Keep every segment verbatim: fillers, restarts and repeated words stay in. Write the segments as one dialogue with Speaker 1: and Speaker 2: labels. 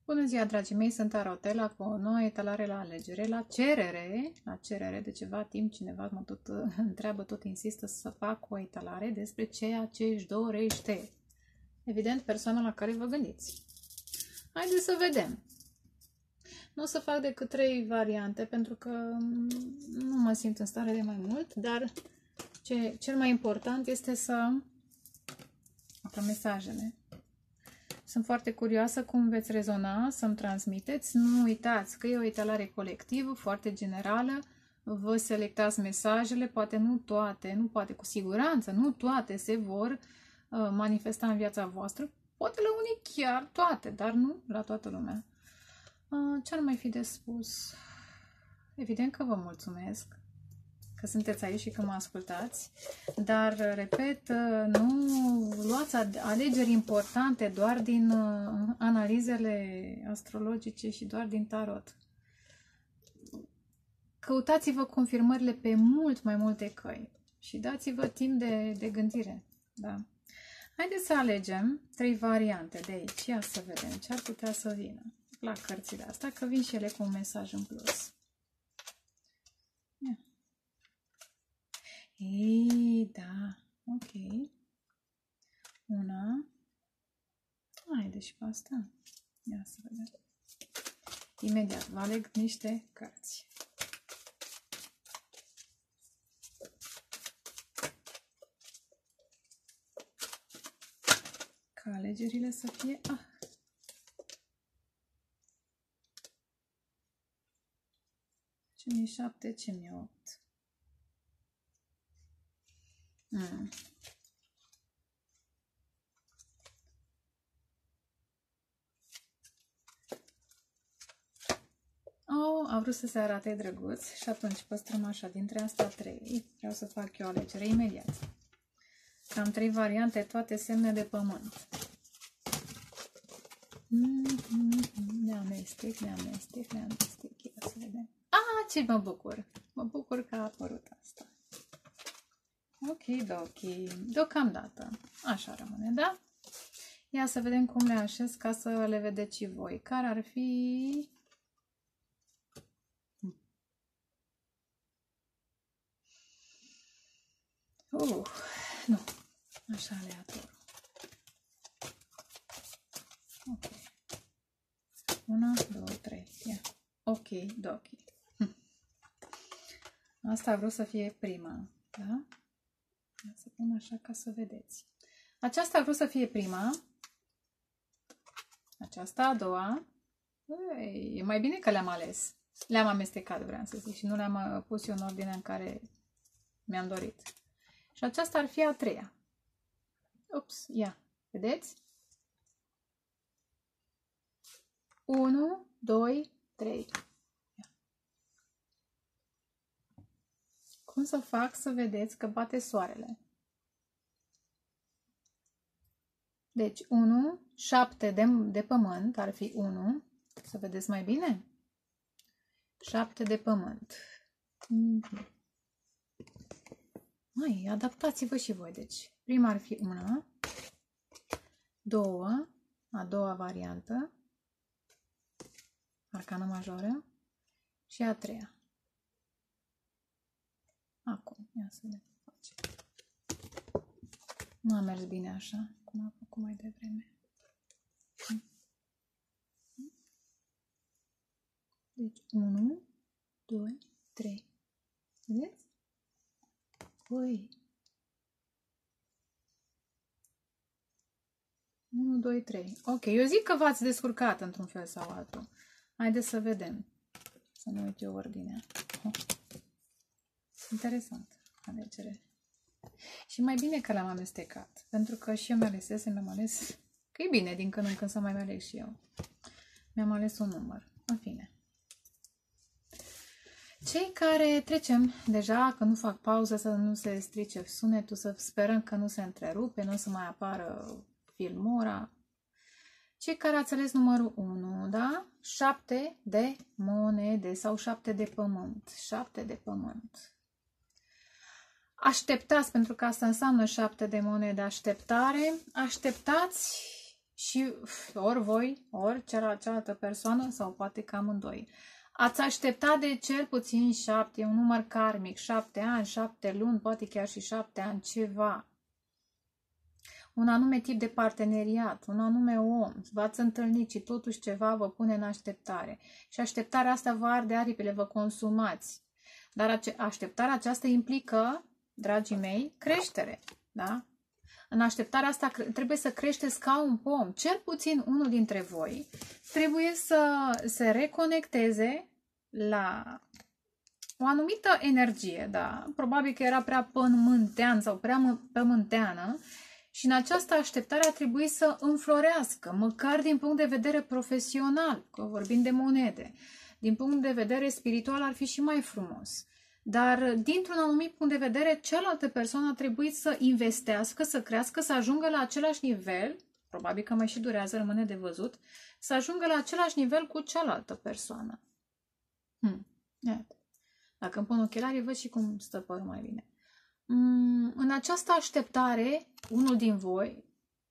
Speaker 1: Bună ziua, dragii mei, sunt Arotela cu o nouă etalare la alegere, la cerere, la cerere de ceva timp, cineva mă tot întreabă, tot insistă să fac o etalare despre ceea ce își dorește. Evident, persoana la care vă gândiți. Haideți să vedem. Nu o să fac decât trei variante, pentru că nu mă simt în stare de mai mult, dar ce, cel mai important este să fac mesajele. Sunt foarte curioasă cum veți rezona, să-mi transmiteți. Nu uitați că e o etalare colectivă, foarte generală. Vă selectați mesajele, poate nu toate, nu poate cu siguranță, nu toate se vor uh, manifesta în viața voastră. Poate la unii chiar toate, dar nu la toată lumea. Uh, ce ar mai fi de spus? Evident că vă mulțumesc că sunteți aici și că mă ascultați, dar, repet, nu luați alegeri importante doar din analizele astrologice și doar din tarot. Căutați-vă confirmările pe mult mai multe căi și dați-vă timp de, de gândire. Da. Haideți să alegem trei variante de aici. Ia să vedem ce ar putea să vină la cărțile astea, că vin și ele cu un mesaj în plus. Ia. Ei, da, ok. Una. Haide și pe asta. Ia să vedem. Imediat vă aleg niște cărți. Ca alegerile să fie... Ah. Ce mi-e șapte, ce mi-e opt. Hmm. Oh, a vrut să se arate drăguț și atunci păstrăm așa dintre astea trei. Vreau să fac eu o alegere imediat. Am trei variante, toate semne de pământ. Le amestec, le amestec, le amestec. Ia să vedem. Ah, ce mă bucur! Mă bucur că a apărut asta. Ok, ok. Deocamdată. Așa rămâne, da? Ia să vedem cum le așez ca să le vedeți și voi. Care ar fi... Uh, nu. Așa aleator. Ok. Una, două, trei. Ia. Ok, ok. Hm. Asta a vrut să fie prima, da? Ia să pun așa ca să vedeți. Aceasta a vrut să fie prima. Aceasta a doua. Ei, e mai bine că le-am ales. Le-am amestecat, vreau să zic, și nu le-am pus eu în ordinea în care mi-am dorit. Și aceasta ar fi a treia. Ups, ia. Vedeți? unu, doi, trei. Ia. Cum să fac să vedeți că bate soarele? Deci unu, șapte de, de pământ, ar fi unu. Să vedeți mai bine? șapte de pământ. Mm-hmm. Mai, adaptați-vă și voi. Deci, prima ar fi una, două, a doua variantă, arcană majoră, și a treia. Acum, ia să ne facem. Nu a mers bine așa, cum am făcut mai devreme. Deci, unu, doi, trei. Vedeți? Păi. unu, doi, trei. Ok, eu zic că v-ați descurcat într-un fel sau altul. Haideți să vedem. Să nu uit eu ordinea. Oh. Interesant. Alegere. Și mai bine că l-am amestecat. Pentru că și eu mi-alesesem, mi-am ales... Că e bine din când în când să mai aleg și eu. Mi-am ales un număr. În fine. Cei care trecem deja, că nu fac pauză, să nu se strice sunetul, să sperăm că nu se întrerupe, nu o să mai apară filmura. Cei care ați ales numărul unu, da? șapte de monede sau șapte de pământ. șapte de pământ. Așteptați, pentru că asta înseamnă șapte de monede, așteptare. Așteptați și ori voi, ori cealaltă persoană sau poate că amândoi. Ați aștepta de cel puțin șapte, un număr karmic, șapte ani, șapte luni, poate chiar și șapte ani, ceva. Un anume tip de parteneriat, un anume om, v-ați întâlnit și totuși ceva vă pune în așteptare. Și așteptarea asta vă arde aripile, vă consumați. Dar așteptarea aceasta implică, dragii mei, creștere. Da? În așteptarea asta trebuie să creșteți ca un pom. Cel puțin unul dintre voi trebuie să se reconecteze la o anumită energie. Da? Probabil că era prea pământean sau prea pământeană. Și în această așteptare a trebuit să înflorească, măcar din punct de vedere profesional, că vorbim de monede. Din punct de vedere spiritual ar fi și mai frumos. Dar dintr-un anumit punct de vedere, cealaltă persoană a trebuit să investească, să crească, să ajungă la același nivel, probabil că mai și durează, rămâne de văzut, să ajungă la același nivel cu cealaltă persoană. Hmm. Dacă îmi pun ochelarii, văd și cum stă părul mai bine. În această așteptare, unul din voi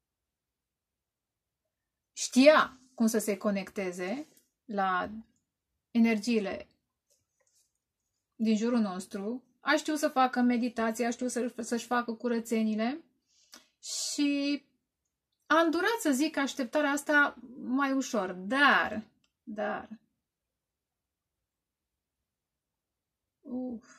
Speaker 1: știa cum să se conecteze la energiile din jurul nostru, a știut să facă meditație, a știut să-și facă curățenile și a îndurat, să zic, așteptarea asta mai ușor. Dar, dar, uf.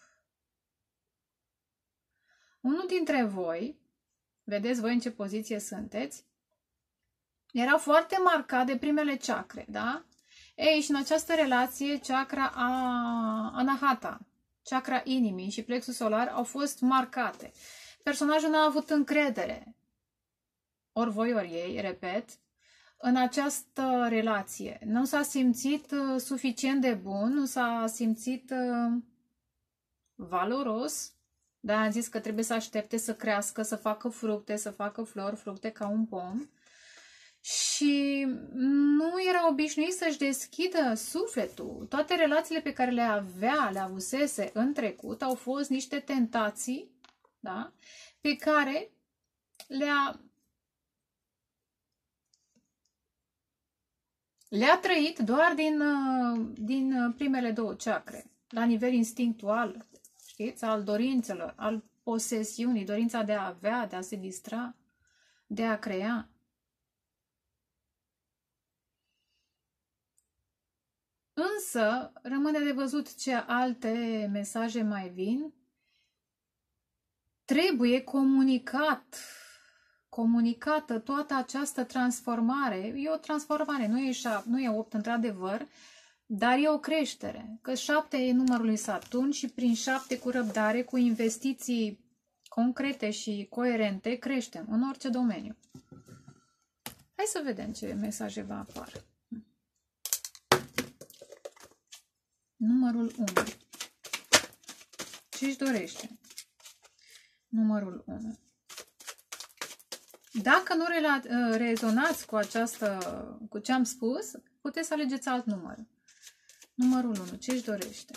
Speaker 1: Unul dintre voi, vedeți voi în ce poziție sunteți, era foarte marcat de primele chakre, da? Ei, și în această relație, chakra a Anahata, chakra inimii și plexul solar au fost marcate. Personajul n-a avut încredere, ori voi, ori ei, repet, în această relație. Nu s-a simțit suficient de bun, nu s-a simțit valoros. Da, am zis că trebuie să aștepte să crească, să facă fructe, să facă flori, fructe ca un pom. Și nu era obișnuit să-și deschidă sufletul. Toate relațiile pe care le avea, le avusese în trecut, au fost niște tentații, da, pe care le-a le-a trăit doar din, din primele două chakre, la nivel instinctual. Știți? Al dorințelor, al posesiunii, dorința de a avea, de a se distra, de a crea. Însă, rămâne de văzut ce alte mesaje mai vin. Trebuie comunicat, comunicată toată această transformare. E o transformare, nu e, șap, nu e opt într-adevăr, dar e o creștere, că șapte e numărul lui Saturn și prin șapte cu răbdare, cu investiții concrete și coerente, creștem în orice domeniu. Hai să vedem ce mesaje va apar. Numărul unu. Ce își dorește? Numărul unu. Dacă nu rezonați cu această, cu ce am spus, puteți să alegeți alt număr. Numărul unu. Ce își dorește?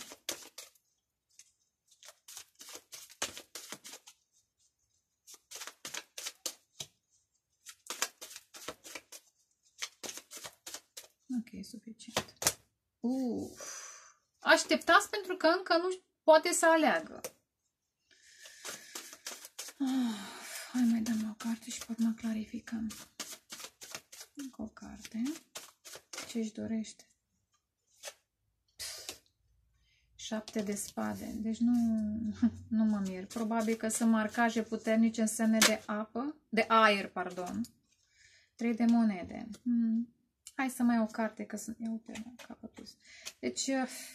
Speaker 1: Ok, suficient. Uf. Așteptați pentru că încă nu poate să aleagă. Uf. Hai mai dăm o carte și pot mai clarificăm. Încă o carte. Ce își dorește? Șapte de spade. Deci nu, nu mă mir. Probabil că sunt marcaje puternice în semne de apă, de aer, pardon. Trei de monede. Hmm. Hai să mai iau o carte, că sunt... Ia uite, capătus. Deci,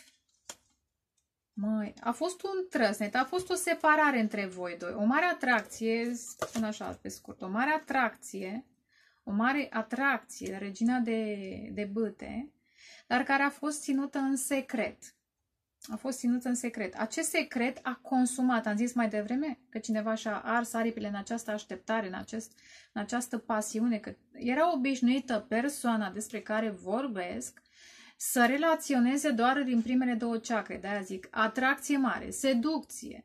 Speaker 1: măi, a fost un trăsnet, a fost o separare între voi doi. O mare atracție, spun așa pe scurt, o mare atracție, o mare atracție, regina de, de bâte, dar care a fost ținută în secret. A fost ținută în secret. Acest secret a consumat, am zis mai devreme, că cineva și-a ars aripile în această așteptare, în, acest, în această pasiune, că era obișnuită persoana despre care vorbesc să relaționeze doar din primele două chakre, de-aia zic, atracție mare, seducție,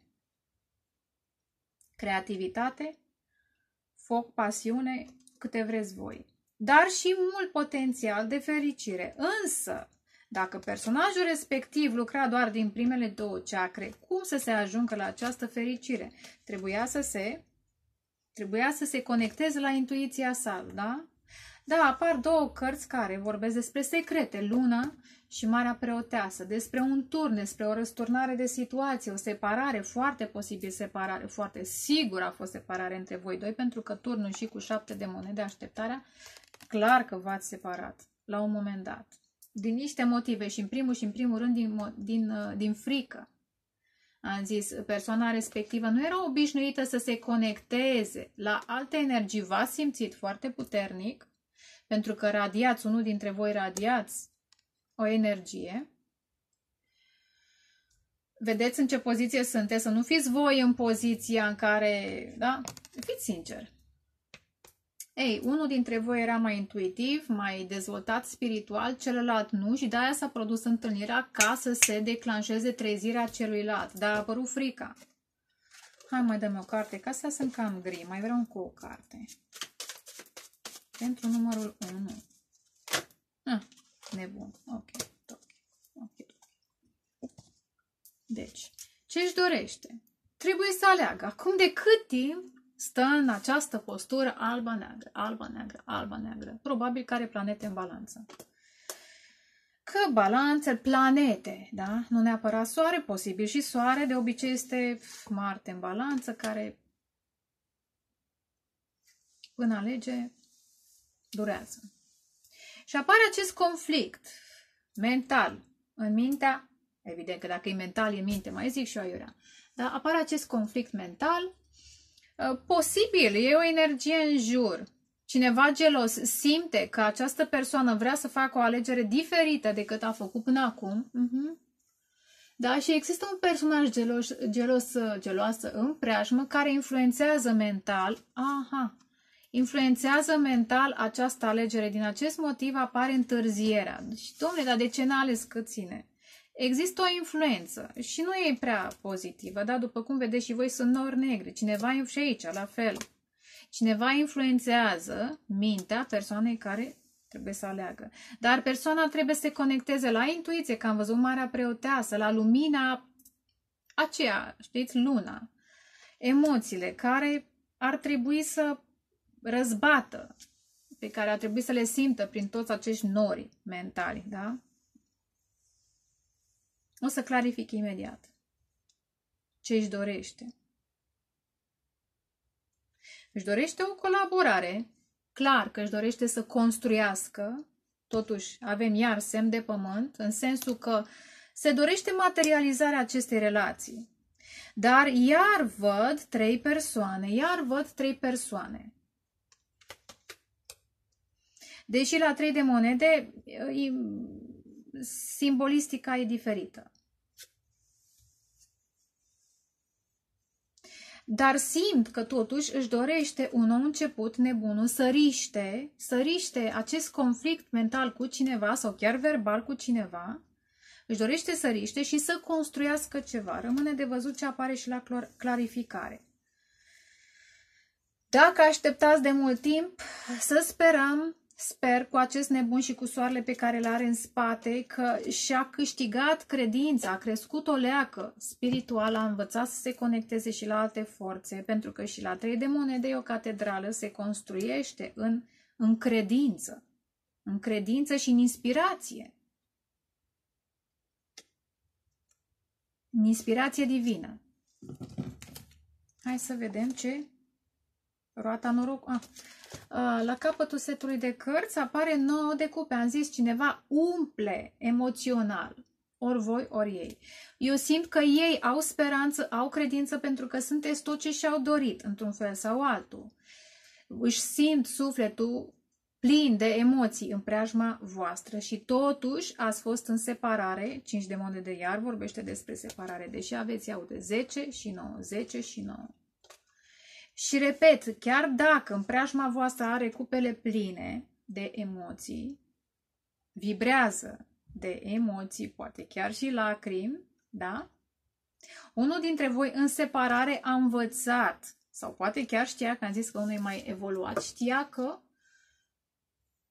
Speaker 1: creativitate, foc, pasiune, câte vreți voi. dar și mult potențial de fericire. Însă, dacă personajul respectiv lucra doar din primele două chakre, cum să se ajungă la această fericire? Trebuia să se, trebuia să se conecteze la intuiția sa, da? Da, apar două cărți care vorbesc despre secrete, Luna și Marea Preoteasă, despre un turn, despre o răsturnare de situație, o separare, foarte posibil separare, foarte sigur a fost separare între voi doi, pentru că turnul și cu șapte de monede, așteptarea, clar că v-ați separat la un moment dat. Din niște motive și în primul și în primul rând din, din, din frică. Am zis, persoana respectivă nu era obișnuită să se conecteze la alte energii, v-ați simțit foarte puternic, pentru că radiați, unul dintre voi radiați o energie. Vedeți în ce poziție sunteți, să nu fiți voi în poziția în care, da, fiți sinceri. Ei, unul dintre voi era mai intuitiv, mai dezvoltat spiritual, celălalt nu și de-aia s-a produs întâlnirea ca să se declanșeze trezirea celuilalt, dar a apărut frica. Hai, mai dăm o carte, că astea sunt cam gri, mai vreau încă o carte. Pentru numărul unu. Ah, nebun, ok, ok, ok. Deci, ce își dorește? Trebuie să aleagă. Acum de cât timp stă în această postură albă-neagră, albă-neagră, albă-neagră. Probabil care planete în balanță. Că balanțe, planete, da? Nu neapărat soare, posibil și soare. De obicei este Marte în balanță, care până alege durează. Și apare acest conflict mental în mintea, evident că dacă e mental, e minte, mai zic și eu aiurea, dar apare acest conflict mental. Posibil, e o energie în jur. Cineva gelos simte că această persoană vrea să facă o alegere diferită decât a făcut până acum. Uh-huh. Da, și există un personaj gelos, gelos, geloasă în preajmă care influențează mental. Aha, influențează mental această alegere. Din acest motiv apare întârzierea. Deci, domnule, dar de ce n-a ales cât ține? Există o influență și nu e prea pozitivă, dar după cum vedeți și voi sunt nori negri. Cineva și aici, la fel. Cineva influențează mintea persoanei care trebuie să aleagă. Dar persoana trebuie să se conecteze la intuiție, că am văzut Marea Preoteasă, la lumina aceea, știți, luna. Emoțiile care ar trebui să răzbată, pe care ar trebui să le simtă prin toți acești nori mentali, da? O să clarific imediat ce își dorește. Își dorește o colaborare, clar că își dorește să construiască, totuși avem iar semn de pământ, în sensul că se dorește materializarea acestei relații. Dar iar văd trei persoane, iar văd trei persoane. Deși la trei de monede simbolistica e diferită. Dar simt că totuși își dorește un nou început nebunul, să riște, să riște acest conflict mental cu cineva sau chiar verbal cu cineva, își dorește să riște și să construiască ceva. Rămâne de văzut ce apare și la clarificare. Dacă așteptați de mult timp, să sperăm, sper cu acest nebun și cu soarele pe care îl are în spate, că și-a câștigat credința, a crescut o leacă spirituală, a învățat să se conecteze și la alte forțe, pentru că și la trei de monede o catedrală se construiește în, în credință, în credință și în inspirație. În inspirație divină. Hai să vedem ce... Roata noroc... Ah. La capătul setului de cărți apare nouă de cupe. Am zis, cineva umple emoțional. Ori voi, ori ei. Eu simt că ei au speranță, au credință pentru că sunteți tot ce și-au dorit, într-un fel sau altul. Își simt sufletul plin de emoții în preajma voastră și totuși ați fost în separare. cinci de monede iar vorbește despre separare, deși aveți, iaude, zece și nouă, zece și nouă. Și repet, chiar dacă în preajma voastră are cupele pline de emoții, vibrează de emoții, poate chiar și lacrimi, da? Unul dintre voi în separare a învățat, sau poate chiar știa, că am zis că unul e mai evoluat, știa că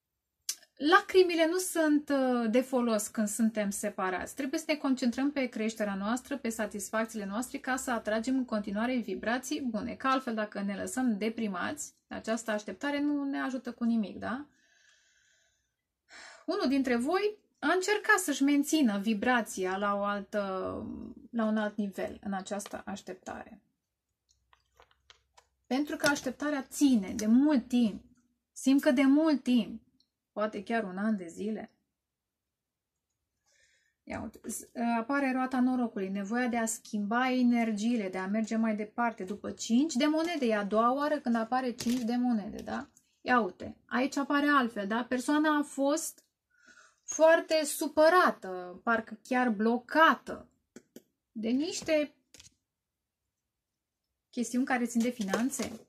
Speaker 1: lacrimile nu sunt de folos când suntem separați. Trebuie să ne concentrăm pe creșterea noastră, pe satisfacțiile noastre, ca să atragem în continuare vibrații bune. Că altfel, dacă ne lăsăm deprimați, această așteptare nu ne ajută cu nimic, da? Unul dintre voi a încercat să-și mențină vibrația la, o altă, la un alt nivel în această așteptare. Pentru că așteptarea ține de mult timp. Simt că de mult timp. Poate chiar un an de zile. Ia uite, apare roata norocului, nevoia de a schimba energiile, de a merge mai departe. După cinci de monede, e a doua oară când apare cinci de monede, da? Ia uite, aici apare altfel, da? Persoana a fost foarte supărată, parcă chiar blocată de niște chestiuni care țin de finanțe,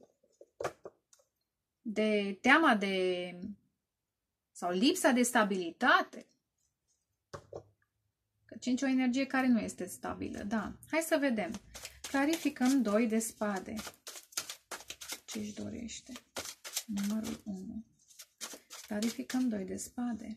Speaker 1: de teama de sau lipsa de stabilitate. Că cinci o energie care nu este stabilă, da. Hai să vedem. Clarificăm doi de spade. Ce își dorește? Numărul unu. Clarificăm doi de spade.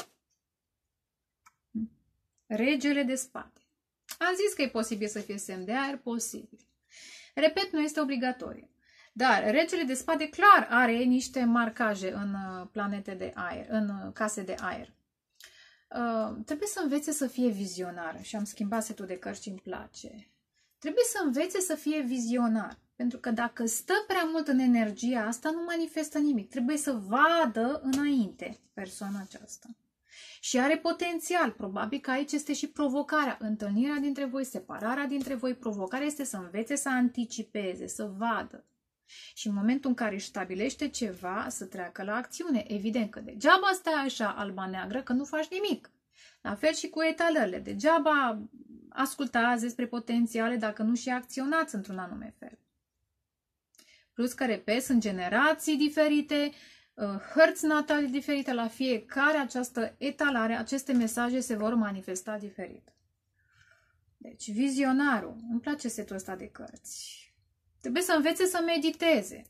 Speaker 1: Regele de spade. Am zis că e posibil să fie semn de aer, posibil. Repet, nu este obligatoriu. Dar regele de spade clar are niște marcaje în planete de aer, în case de aer. Uh, trebuie să învețe să fie vizionar. Și am schimbat setul de cărți și îmi place. Trebuie să învețe să fie vizionar. Pentru că dacă stă prea mult în energia asta, nu manifestă nimic. Trebuie să vadă înainte persoana aceasta. Și are potențial. Probabil că aici este și provocarea. Întâlnirea dintre voi, separarea dintre voi. Provocarea este să învețe să anticipeze, să vadă. Și în momentul în care își stabilește ceva, să treacă la acțiune. Evident că degeaba stai așa alba-neagră, că nu faci nimic. La fel și cu etalările. Degeaba ascultați despre potențiale dacă nu și acționați într-un anume fel. Plus că, repet, sunt generații diferite, hărți natale diferite. La fiecare această etalare, aceste mesaje se vor manifesta diferit. Deci, vizionarul. Îmi place setul ăsta de cărți. Trebuie să învețe să mediteze.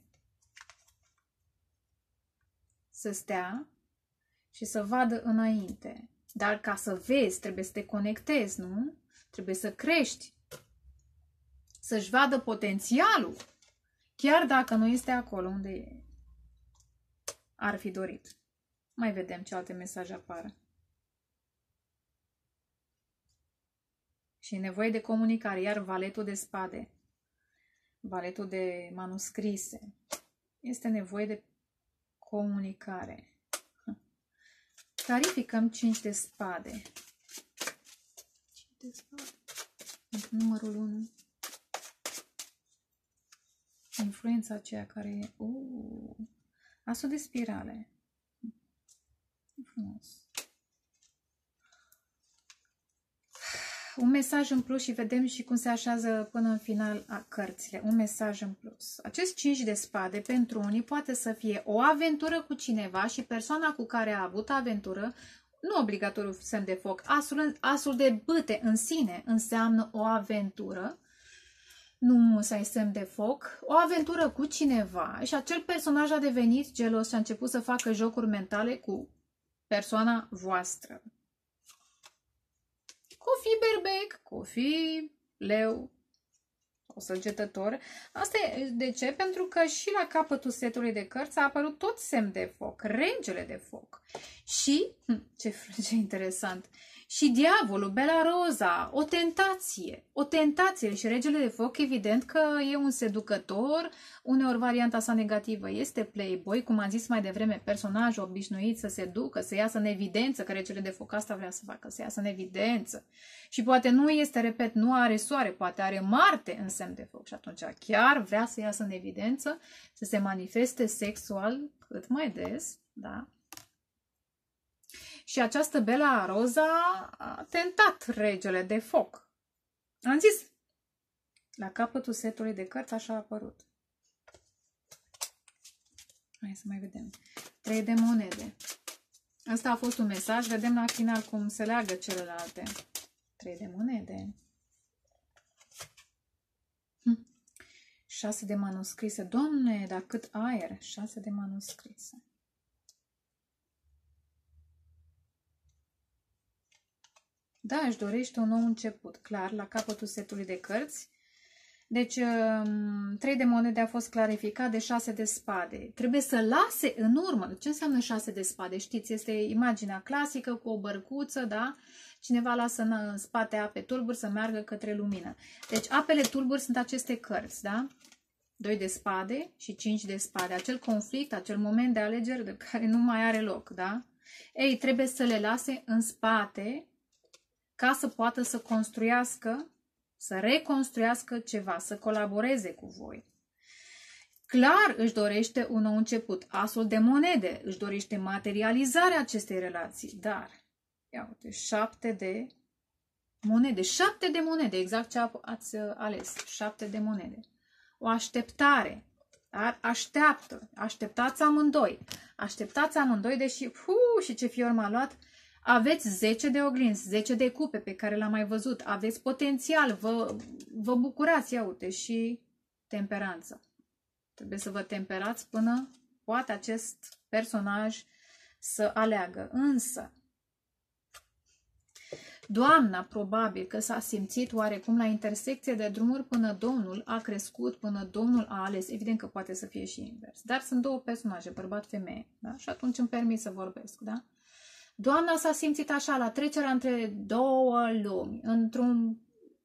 Speaker 1: Să stea și să vadă înainte. Dar ca să vezi, trebuie să te conectezi, nu? Trebuie să crești. Să-și vadă potențialul. Chiar dacă nu este acolo unde ar fi dorit. Mai vedem ce alte mesaje apar. Și nevoie de comunicare. Iar valetul de spade. Valetul de manuscrise. Este nevoie de comunicare. Clarificăm cinci de spade. cinci de spade. Numărul unu. Influența aceea care e... Uh, asul de spirale. Frumos. Un mesaj în plus și vedem și cum se așează până în final a cărțile. Un mesaj în plus. Acest cinci de spade pentru unii poate să fie o aventură cu cineva și persoana cu care a avut aventură, nu obligatoriu semn de foc, asul, asul de bâte în sine înseamnă o aventură, nu să ai semn de foc, o aventură cu cineva și acel personaj a devenit gelos și a început să facă jocuri mentale cu persoana voastră. Cu fi berbec, cu fi leu sau săgetător. Asta e de ce? Pentru că și la capătul setului de cărți a apărut tot semn de foc, regele de foc. Și, ce, ce interesant, și diavolul, Bella Rosa, o tentație, o tentație. Și regele de foc, evident că e un seducător, uneori varianta sa negativă este playboy, cum am zis mai devreme, personaj obișnuit să se ducă, să iasă în evidență, că regele de foc asta vrea să facă, să iasă în evidență. Și poate nu este, repet, nu are soare, poate are Marte în semn de foc și atunci chiar vrea să iasă în evidență, să se manifeste sexual cât mai des, da? Și această Bella Rosa a tentat regele de foc. Am zis, la capătul setului de cărți așa a apărut. Hai să mai vedem. Trei de monede. Asta a fost un mesaj. Vedem la final cum se leagă celelalte. Trei de monede. Hm. Șase de manuscrise. Doamne, dar cât aer! Șase de manuscrise. Da, își dorește un nou început, clar, la capătul setului de cărți. Deci, trei de monede a fost clarificat de șase de spade. Trebuie să lase în urmă. Ce înseamnă șase de spade? Știți, este imaginea clasică cu o bărcuță, da? Cineva lasă în spate ape tulburi să meargă către lumină. Deci, apele tulburi sunt aceste cărți, da? doi de spade și cinci de spade. Acel conflict, acel moment de alegeri de care nu mai are loc, da? Ei, trebuie să le lase în spate ca să poată să construiască, să reconstruiască ceva, să colaboreze cu voi. Clar își dorește un nou început. Asul de monede își dorește materializarea acestei relații, dar, ia uite, șapte de monede, șapte de monede, exact ce ați ales, șapte de monede. O așteptare, dar așteaptă, așteptați amândoi, așteptați amândoi, deși, uu, și ce fior m-a luat, aveți zece de oglinzi, zece de cupe pe care l-am mai văzut, aveți potențial, vă, vă bucurați, ia uite, și temperanță. Trebuie să vă temperați până poate acest personaj să aleagă. Însă, doamna probabil că s-a simțit oarecum la intersecție de drumuri până Domnul a crescut, până Domnul a ales. Evident că poate să fie și invers. Dar sunt două personaje, bărbat-femeie. Da? Și atunci îmi permit să vorbesc. Da? Doamna s-a simțit așa la trecerea între două lumi, într-un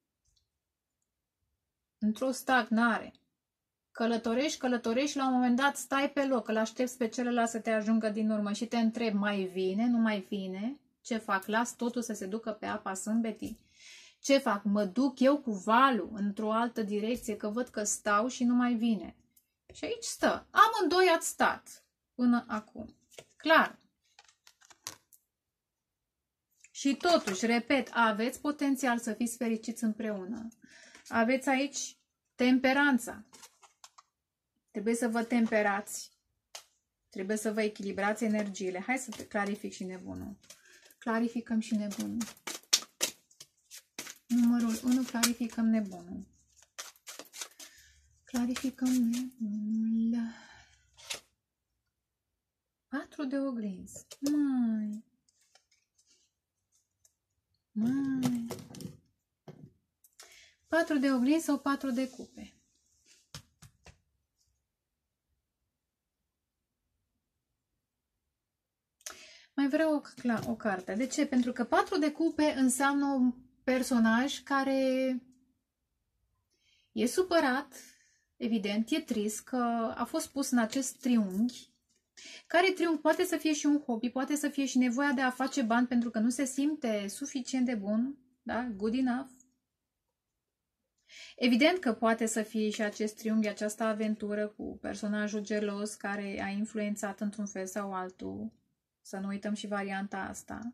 Speaker 1: într-o stagnare. Călătorești, călătorești și la un moment dat stai pe loc, îl aștepți pe celălalt să te ajungă din urmă și te întrebi, mai vine, nu mai vine? Ce fac? Las totul să se ducă pe apa sâmbetii? Ce fac? Mă duc eu cu valul într-o altă direcție, că văd că stau și nu mai vine. Și aici stă. Amândoi ați stat până acum. Clar. Și totuși, repet, aveți potențial să fiți fericiți împreună. Aveți aici temperanța. Trebuie să vă temperați. Trebuie să vă echilibrați energiile. Hai să clarific și nebunul. Clarificăm și nebunul. Numărul unu, clarificăm nebunul. Clarificăm nebunul. patru de oglinzi. Mai. Mai. patru de oglinzi sau patru de cupe. Mai vreau o, o carte. De ce? Pentru că patru de cupe înseamnă un personaj care e supărat, evident, e trist că a fost pus în acest triunghi, care triunghi poate să fie și un hobby, poate să fie și nevoia de a face bani pentru că nu se simte suficient de bun, da? Good enough. Evident că poate să fie și acest triunghi, această aventură cu personajul gelos care a influențat într-un fel sau altul. Să nu uităm și varianta asta.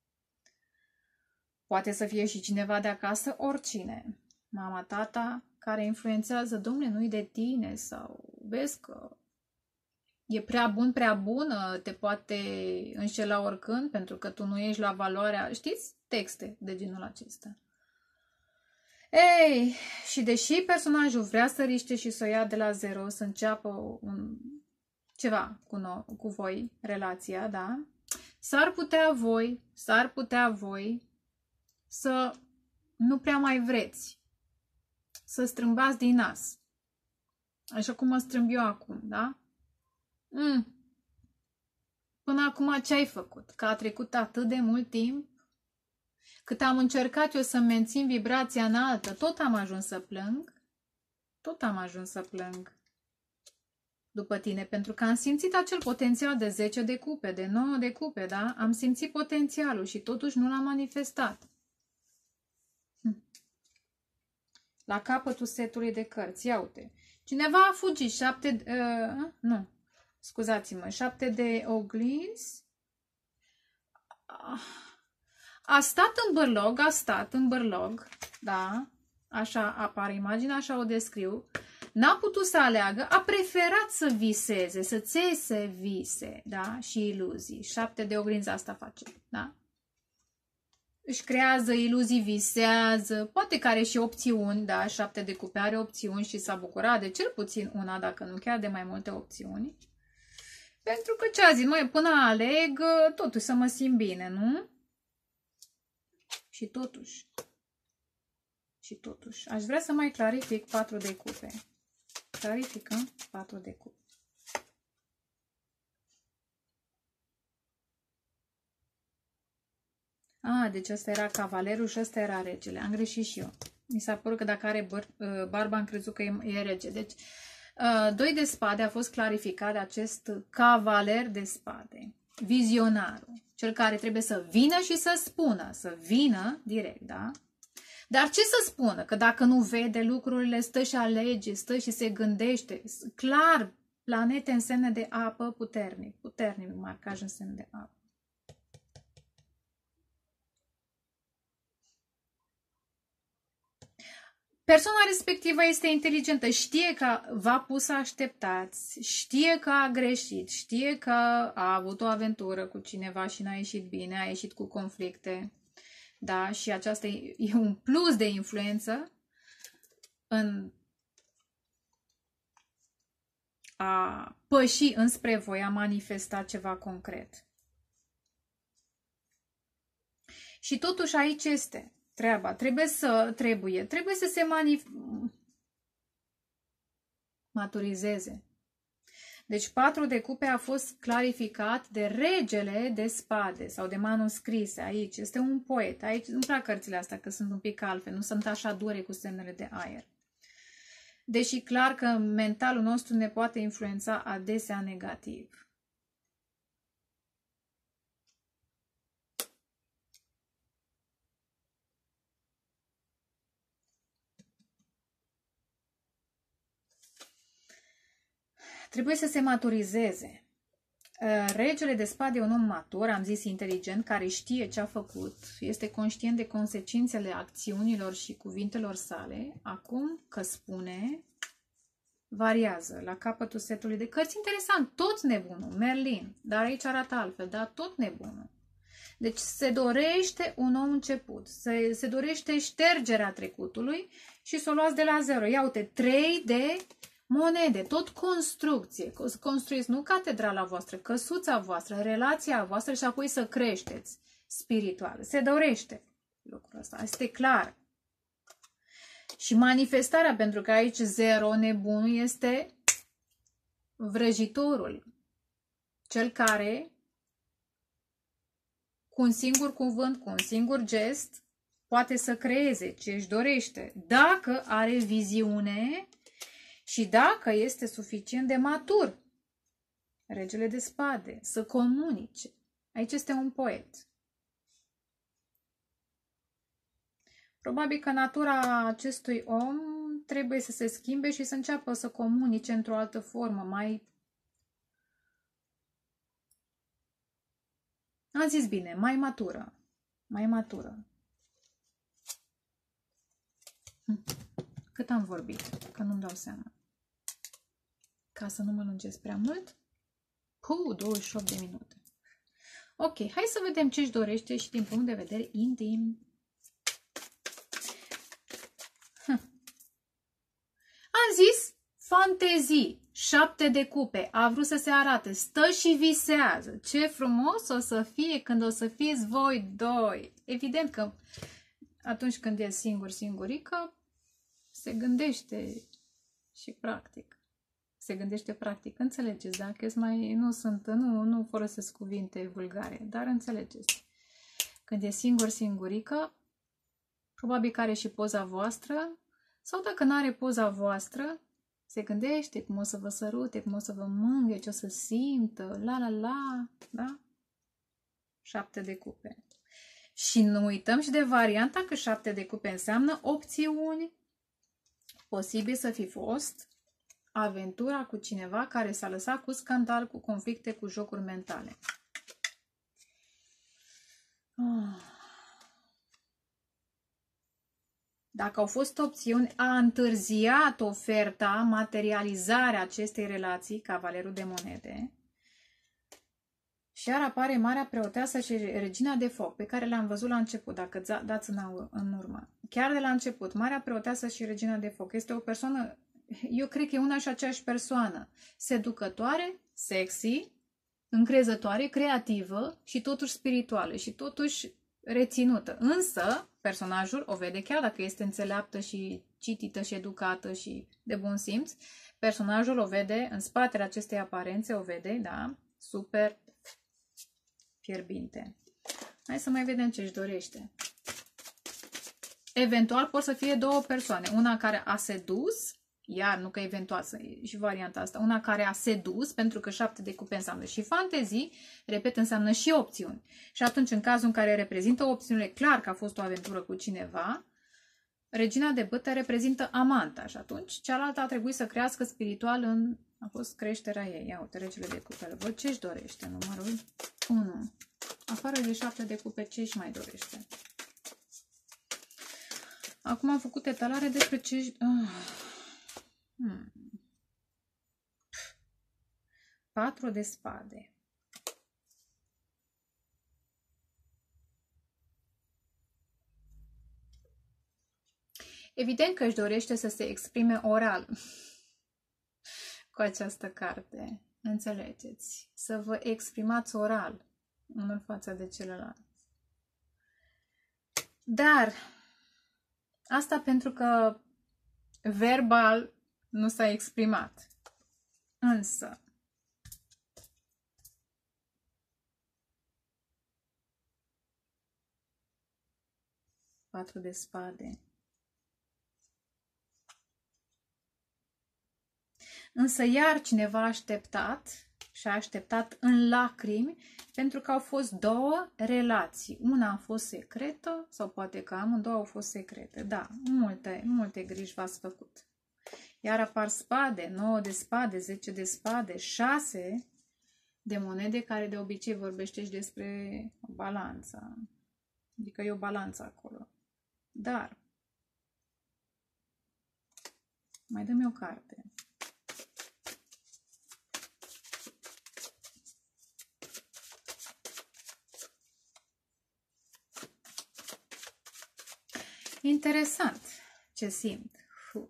Speaker 1: Poate să fie și cineva de acasă, oricine. Mama, tata, care influențează, domnule, nu-i de tine sau vezi că e prea bun, prea bună, te poate înșela oricând pentru că tu nu ești la valoarea, știți? Texte de genul acesta. Ei, și deși personajul vrea să riște și să o ia de la zero, să înceapă un, ceva cu, no, cu voi, relația, da? S-ar putea voi, s-ar putea voi să nu prea mai vreți, să strâmbați din nas. Așa cum mă strâmb eu acum, da? Mm. Până acum ce ai făcut? Că a trecut atât de mult timp, cât am încercat eu să mențin vibrația înaltă, tot am ajuns să plâng, tot am ajuns să plâng după tine, pentru că am simțit acel potențial de zece de cupe, de nouă de cupe, da? Am simțit potențialul și totuși nu l-am manifestat. Hm. La capătul setului de cărți, ia uite. Cineva a fugit, șapte, uh, nu, scuzați-mă, șapte de oglinzi. A stat în bărlog, a stat în bărlog, da? Așa apare imaginea, așa o descriu. N-a putut să aleagă, a preferat să viseze, să țese vise, da? Și iluzii. Șapte de oglinzi asta face, da? Își creează iluzii, visează, poate că are și opțiuni, da? Șapte de cupe are opțiuni și s-a bucurat de cel puțin una, dacă nu chiar de mai multe opțiuni. Pentru că ce a zis, măi, până aleg, totuși să mă simt bine, nu? Și totuși, și totuși, aș vrea să mai clarific patru de cupe. Clarificăm patru de cupe. Ah, deci ăsta era cavalerul și ăsta era regele. Am greșit și eu. Mi s-a părut că dacă are barba am crezut că e, e rege. Deci, doi de spade a fost clarificat de acest cavaler de spade. Vizionarul. Cel care trebuie să vină și să spună. Să vină direct, da? Dar ce să spună? Că dacă nu vede lucrurile, stă și alege, stă și se gândește. Clar, planete în semne de apă, puternic. Puternic marcaj în semne de apă. Persoana respectivă este inteligentă, știe că v-a pus să așteptați, știe că a greșit, știe că a avut o aventură cu cineva și n-a ieșit bine, a ieșit cu conflicte. Da? Și aceasta e un plus de influență în a păși înspre voi, a manifesta ceva concret. Și totuși aici este treaba. Trebuie să, trebuie, trebuie să se manif maturizeze. Deci patru de cupe a fost clarificat de regele de spade sau de manuscrise. Aici este un poet. Aici îmi plac cărțile astea că sunt un pic altfel, nu sunt așa dure cu semnele de aer. Deși clar că mentalul nostru ne poate influența adesea negativ. Trebuie să se maturizeze. Regele de spade e un om matur, am zis inteligent, care știe ce a făcut, este conștient de consecințele acțiunilor și cuvintelor sale. Acum că spune, variază la capătul setului de cărți. Interesant, tot nebunul, Merlin, dar aici arată altfel, dar tot nebunul. Deci se dorește un nou început, se, se dorește ștergerea trecutului și să o luați de la zero. Ia uite, trei de monede, tot construcție. Construiți nu catedrala voastră, căsuța voastră, relația voastră și apoi să creșteți spiritual. Se dorește lucrul ăsta, este clar. Și manifestarea, pentru că aici zero, nebunul, este vrăjitorul. Cel care, cu un singur cuvânt, cu un singur gest, poate să creeze ce își dorește. Dacă are viziune și dacă este suficient de matur, regele de spade, să comunice. Aici este un poet. Probabil că natura acestui om trebuie să se schimbe și să înceapă să comunice într-o altă formă, mai... Am zis bine, mai matură. Mai matură. Cât am vorbit? Că nu-mi dau seama. Ca să nu mă lungesc prea mult. Puh, douăzeci și opt de minute. Ok, hai să vedem ce își dorește și din punct de vedere intim. Hm. Am zis fantezii. Șapte de cupe. A vrut să se arate. Stă și visează. Ce frumos o să fie când o să fiți voi doi. Evident că atunci când e singur, singurică, se gândește și practic. Se gândește practic. Înțelegeți, da? Că mai nu sunt, nu, nu folosesc cuvinte vulgare, dar înțelegeți. Când e singur, singurică, probabil că are și poza voastră, sau dacă nu are poza voastră, se gândește cum o să vă sărute, cum o să vă mângâie, ce o să simtă, la la la, da? Șapte de cupe. Și nu uităm și de varianta că șapte de cupe înseamnă opțiuni. Posibil să fi fost aventura cu cineva care s-a lăsat cu scandal, cu conflicte, cu jocuri mentale. Dacă au fost opțiuni, a întârziat oferta, materializarea acestei relații, cavalerul de monede, și iar apare Marea Preoteasă și Regina de Foc, pe care le-am văzut la început, dacă dați în, în urmă. Chiar de la început, Marea Preoteasă și Regina de Foc este o persoană, eu cred că e una și aceeași persoană, seducătoare, sexy, încrezătoare, creativă și totuși spirituală și totuși reținută. Însă, personajul o vede chiar dacă este înțeleaptă și citită și educată și de bun simț. Personajul o vede, în spatele acestei aparențe, o vede, da, super fierbinte. Hai să mai vedem ce își dorește. Eventual pot să fie două persoane. Una care a sedus, iar nu că eventual să și varianta asta, una care a sedus, pentru că șapte de cupe înseamnă și fantezii, repet, înseamnă și opțiuni. Și atunci, în cazul în care reprezintă opțiunile, clar că a fost o aventură cu cineva, regina de bâte reprezintă amanta și atunci cealaltă a trebuit să crească spiritual în... a fost creșterea ei. Ia uite, regele de cupele. Văd ce își dorește. Numărul unu. Afară de șapte de cupe, ce își mai dorește? Acum am făcut etalare despre ce își... Ah. Hmm. Patru de spade. Evident că își dorește să se exprime oral cu această carte. Înțelegeți? Să vă exprimați oral, unul față de celălalt. Dar asta pentru că verbal nu s-a exprimat. Însă patru de spade. Însă iar cineva a așteptat și a așteptat în lacrimi pentru că au fost două relații. Una a fost secretă sau poate că amândouă au fost secrete. Da, multe, multe griji v-ați făcut. Iar apar spade, nouă de spade, zece de spade, șase de monede, care de obicei vorbește și despre balanța. Adică e o balanță acolo. Dar mai dă-mi o carte. Interesant ce simt. Fuh.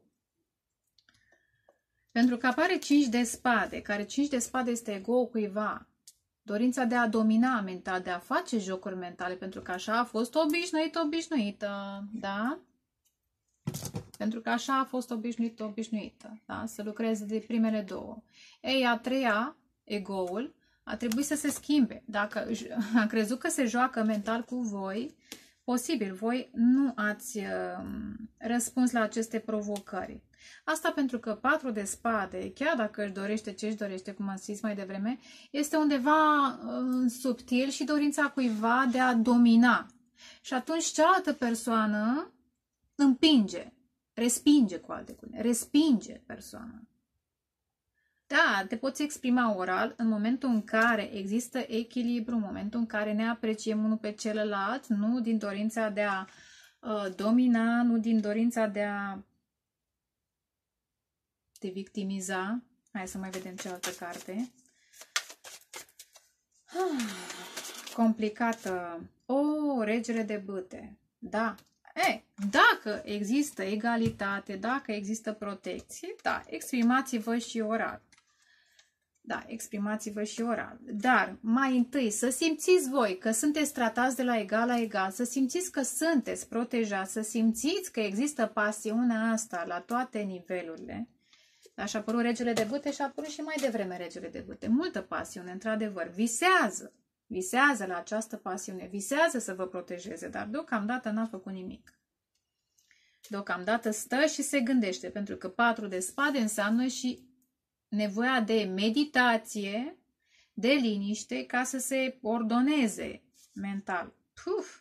Speaker 1: Pentru că apare cinci de spade, care cinci de spade este ego cuiva. Dorința de a domina mental, de a face jocuri mentale, pentru că așa a fost obișnuit, obișnuită, da? Pentru că așa a fost obișnuită, obișnuită, da? Să lucreze de primele două. Ei, a treia, ego-ul, a trebuit să se schimbe. Dacă a crezut că se joacă mental cu voi, posibil, voi nu ați uh, răspuns la aceste provocări. Asta pentru că patru de spade, chiar dacă își dorește ce își dorește, cum am zis mai devreme, este undeva uh, subtil și dorința cuiva de a domina. Și atunci cealaltă persoană împinge, respinge cu alte cuvinte, respinge persoana. Da, te poți exprima oral în momentul în care există echilibru, în momentul în care ne apreciem unul pe celălalt, nu din dorința de a uh, domina, nu din dorința de a te victimiza. Hai să mai vedem cealaltă carte. Ah, complicată. O, oh, regele de bâte. Da. E, dacă există egalitate, dacă există protecție, da, exprimați-vă și oral. Da, exprimați-vă și oral. Dar, mai întâi, să simțiți voi că sunteți tratați de la egal la egal, să simțiți că sunteți protejați, să simțiți că există pasiunea asta la toate nivelurile. Da, și a apărut regele de bâte și a apărut și mai devreme regele de bâte. Multă pasiune, într-adevăr. Visează. Visează la această pasiune. Visează să vă protejeze, dar deocamdată n-a făcut nimic. Deocamdată stă și se gândește, pentru că patru de spade înseamnă și nevoia de meditație, de liniște, ca să se ordoneze mental. Puf!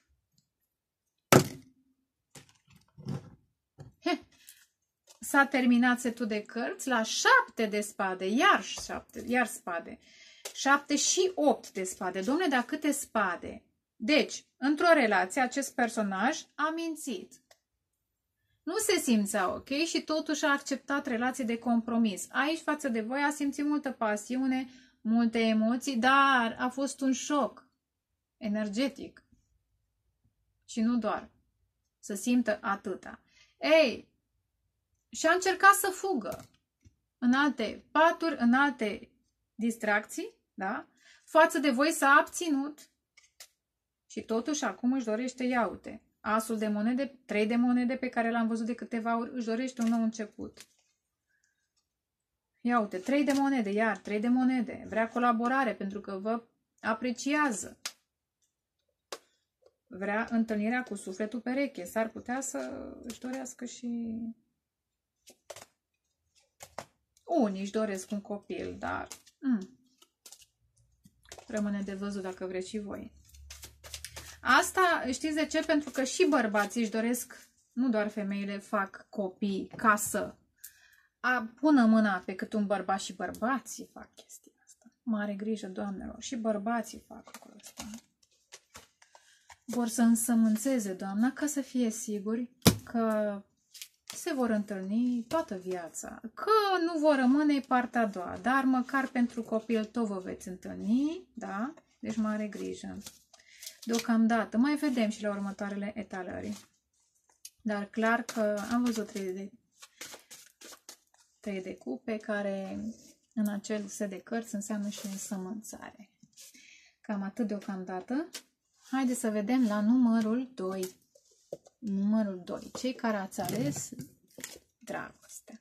Speaker 1: S-a terminat setul de cărți la șapte de spade, iar șapte, iar spade. Șapte și opt de spade. Dom'le, dar câte spade? Deci, într-o relație, acest personaj a mințit. Nu se simțea ok și totuși a acceptat relații de compromis. Aici, față de voi, a simțit multă pasiune, multe emoții, dar a fost un șoc energetic. Și nu doar să simtă atâta. Ei, și a încercat să fugă în alte paturi, în alte distracții, da? Față de voi s-a abținut Și totuși acum își dorește, ia uite, asul de monede, trei de monede pe care l-am văzut de câteva ori, își dorește un nou început. Ia uite, trei de monede, iar trei de monede. Vrea colaborare pentru că vă apreciază. Vrea întâlnirea cu sufletul pereche. S-ar putea să își dorească și... Unii își doresc un copil, dar... Mm, rămâne de văzut dacă vreți și voi. Asta știți de ce? Pentru că și bărbații își doresc, nu doar femeile fac copii ca să a, pună mâna pe cât un bărbat, și bărbații fac chestia asta. Mare grijă, doamnelor, și bărbații fac lucrul ăsta. Vor să însămânțeze, doamna, ca să fie siguri că se vor întâlni toată viața. Că nu vor rămâne partea a doua, dar măcar pentru copil tot vă veți întâlni, da? Deci mare grijă. Deocamdată, mai vedem și la următoarele etalări. Dar clar că am văzut trei de, trei de cupe, care în acel set de cărți înseamnă și însămânțare. Cam atât deocamdată. Haideți să vedem la numărul doi. Numărul doi. Cei care ați ales dragoste.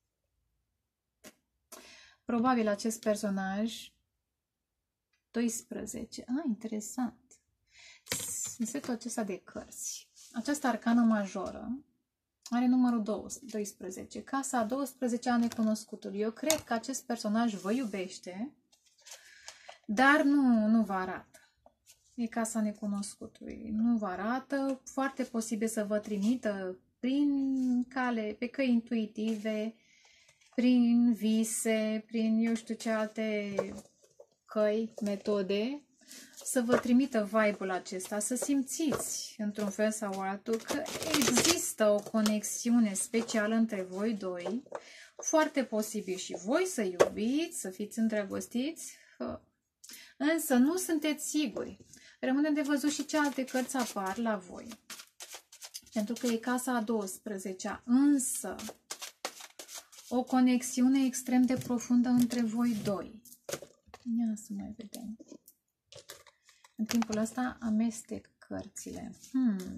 Speaker 1: Probabil acest personaj doisprezece. Ah, interesant. În setul acesta de cărți. Această arcană majoră are numărul doisprezece. Casa a douăsprezece a necunoscutului. Eu cred că acest personaj vă iubește, dar nu, nu vă arată. E casa necunoscutului. Nu vă arată. Foarte posibil să vă trimită prin cale, pe căi intuitive, prin vise, prin eu știu ce alte căi, metode, să vă trimită vibe-ul acesta, să simțiți într-un fel sau altul că există o conexiune specială între voi doi. Foarte posibil și voi să iubiți, să fiți îndrăgostiți, însă nu sunteți siguri. Rămâne de văzut și ce alte cărți apar la voi. Pentru că e casa a douăsprezecea, însă o conexiune extrem de profundă între voi doi. Ia să mai vedem. În timpul ăsta amestec cărțile. Hmm.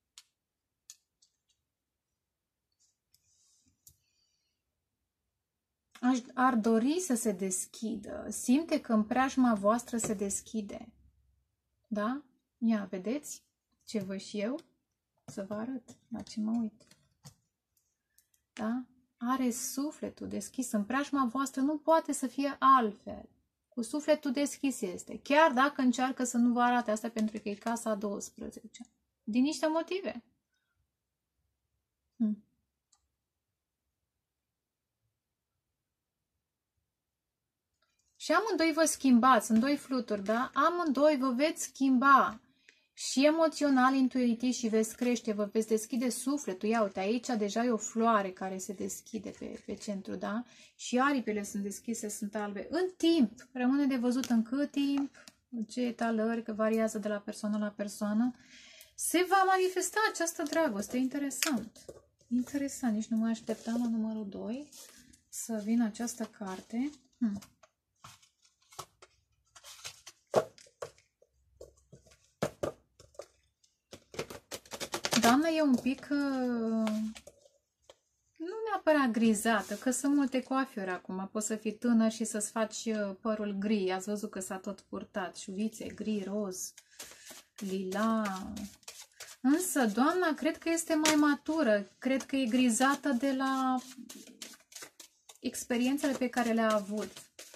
Speaker 1: Aș, ar dori să se deschidă. Simte că în preajma voastră se deschide. Da? Ia, vedeți ce văd și eu? Să vă arăt la ce mă uit. Da? Are sufletul deschis. În preajma voastră nu poate să fie altfel. Cu sufletul deschis este. Chiar dacă încearcă să nu vă arate asta pentru că e casa a douăsprezece. Din niște motive. Hmm. Și amândoi vă schimbați, sunt doi fluturi, da? Amândoi vă veți schimba și emoțional, intuitiv și veți crește, vă veți deschide sufletul. Ia uite, aici deja e o floare care se deschide pe, pe centru, da? Și aripile sunt deschise, sunt albe. În timp, rămâne de văzut în cât timp, în ce etalări, că variază de la persoană la persoană, se va manifesta această dragoste. Interesant. Interesant, nici nu mă așteptam la numărul doi să vină această carte. Hmm. Doamna e un pic, uh, nu neapărat grizată, că sunt multe coafiuri acum. Poți să fii tânăr și să-ți faci uh, părul gri. Ați văzut că s-a tot purtat. Șuvițe, gri, roz, lila. Însă, doamna, cred că este mai matură. Cred că e grizată de la experiențele pe care le-a avut.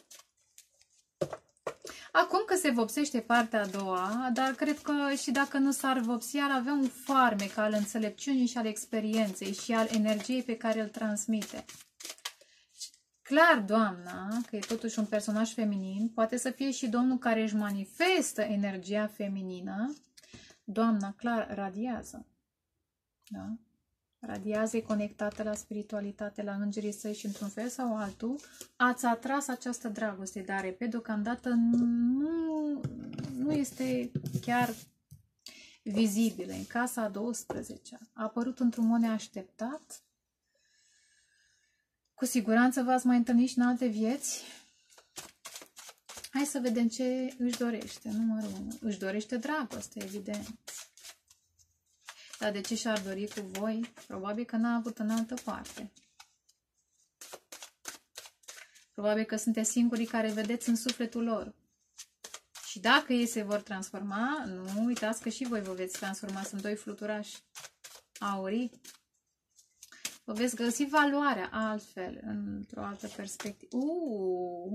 Speaker 1: Acum că se vopsește partea a doua, dar cred că și dacă nu s-ar vopsi, ar avea un farmec al înțelepciunii și al experienței și al energiei pe care îl transmite. Clar, doamna, că e totuși un personaj feminin, poate să fie și domnul care își manifestă energia feminină. Doamna, clar, radiază. Da? Radiază, e conectată la spiritualitate, la îngerii săi și într-un fel sau altul ați atras această dragoste, dar, repet, deocamdată nu, nu este chiar vizibilă. În casa a douăsprezecea a apărut într-un mod neașteptat. Cu siguranță v-ați mai întâlnit și în alte vieți. Hai să vedem ce își dorește. Numărul unu. Își dorește dragoste, evident. Dar de ce și-ar dori cu voi? Probabil că n-a avut în altă parte. Probabil că sunteți singurii care vedeți în sufletul lor. Și dacă ei se vor transforma, nu uitați că și voi vă veți transforma. Sunt doi fluturași aurii. Vă veți găsi valoarea altfel, într-o altă perspectivă. Uuu!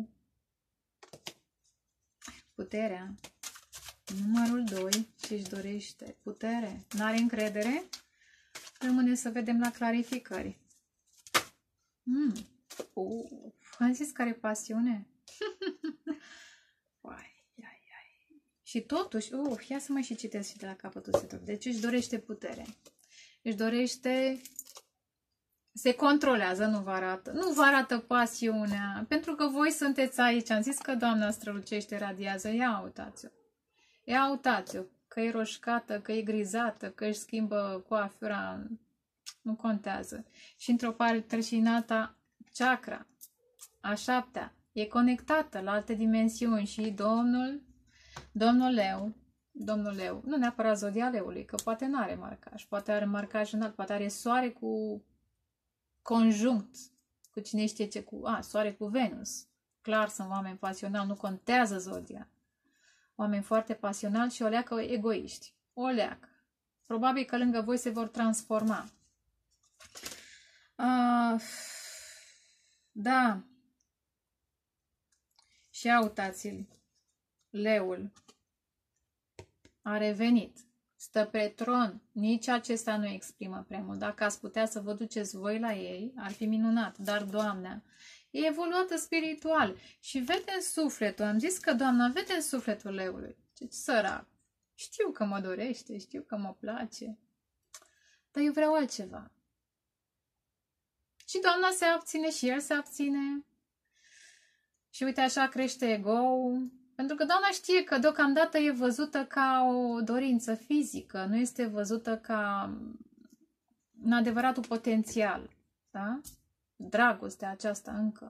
Speaker 1: Puterea. Numărul doi. Ce își dorește? Putere. N-are încredere? Rămâne să vedem la clarificări. Mm. Uh. Am zis care pasiune. Uai, ai, ai. Și totuși, uh, ia să mai și citesc și de la capătul setului. Deci își dorește putere. Își dorește... Se controlează, nu vă arată. Nu vă arată pasiunea. Pentru că voi sunteți aici. Am zis că Doamna strălucește, radiază. Ia uitați-o. Ia uitați-o. Că e roșcată, că e grizată, că își schimbă coafura. Nu contează. Și într-o parte și în alta, chakra. A șaptea. E conectată la alte dimensiuni. Și Domnul, Domnul Leu, Domnul Leu, nu neapărat zodia Leului, că poate nu are marcaj. Poate are marcaj înalt, poate are soare cu... conjunct cu cine știe ce, cu a, soare cu Venus. Clar, sunt oameni pasionali, nu contează zodia. Oameni foarte pasionali și o leacă egoiști. O leacă. Probabil că lângă voi se vor transforma. Uh, da. Și uitați-l. Leul a revenit. Stă pe tron. Nici acesta nu exprimă prea mult. Dacă ați putea să vă duceți voi la ei, ar fi minunat. Dar Doamna e evoluată spiritual și vede în sufletul. Am zis că Doamna vede în sufletul leului. Ce sărac. Știu că mă dorește, știu că mă place. Dar eu vreau altceva. Și Doamna se abține și el se abține. Și uite așa crește ego-ul. Pentru că Doamna știe că deocamdată e văzută ca o dorință fizică, nu este văzută ca în adevăratul potențial, da? Dragostea aceasta încă.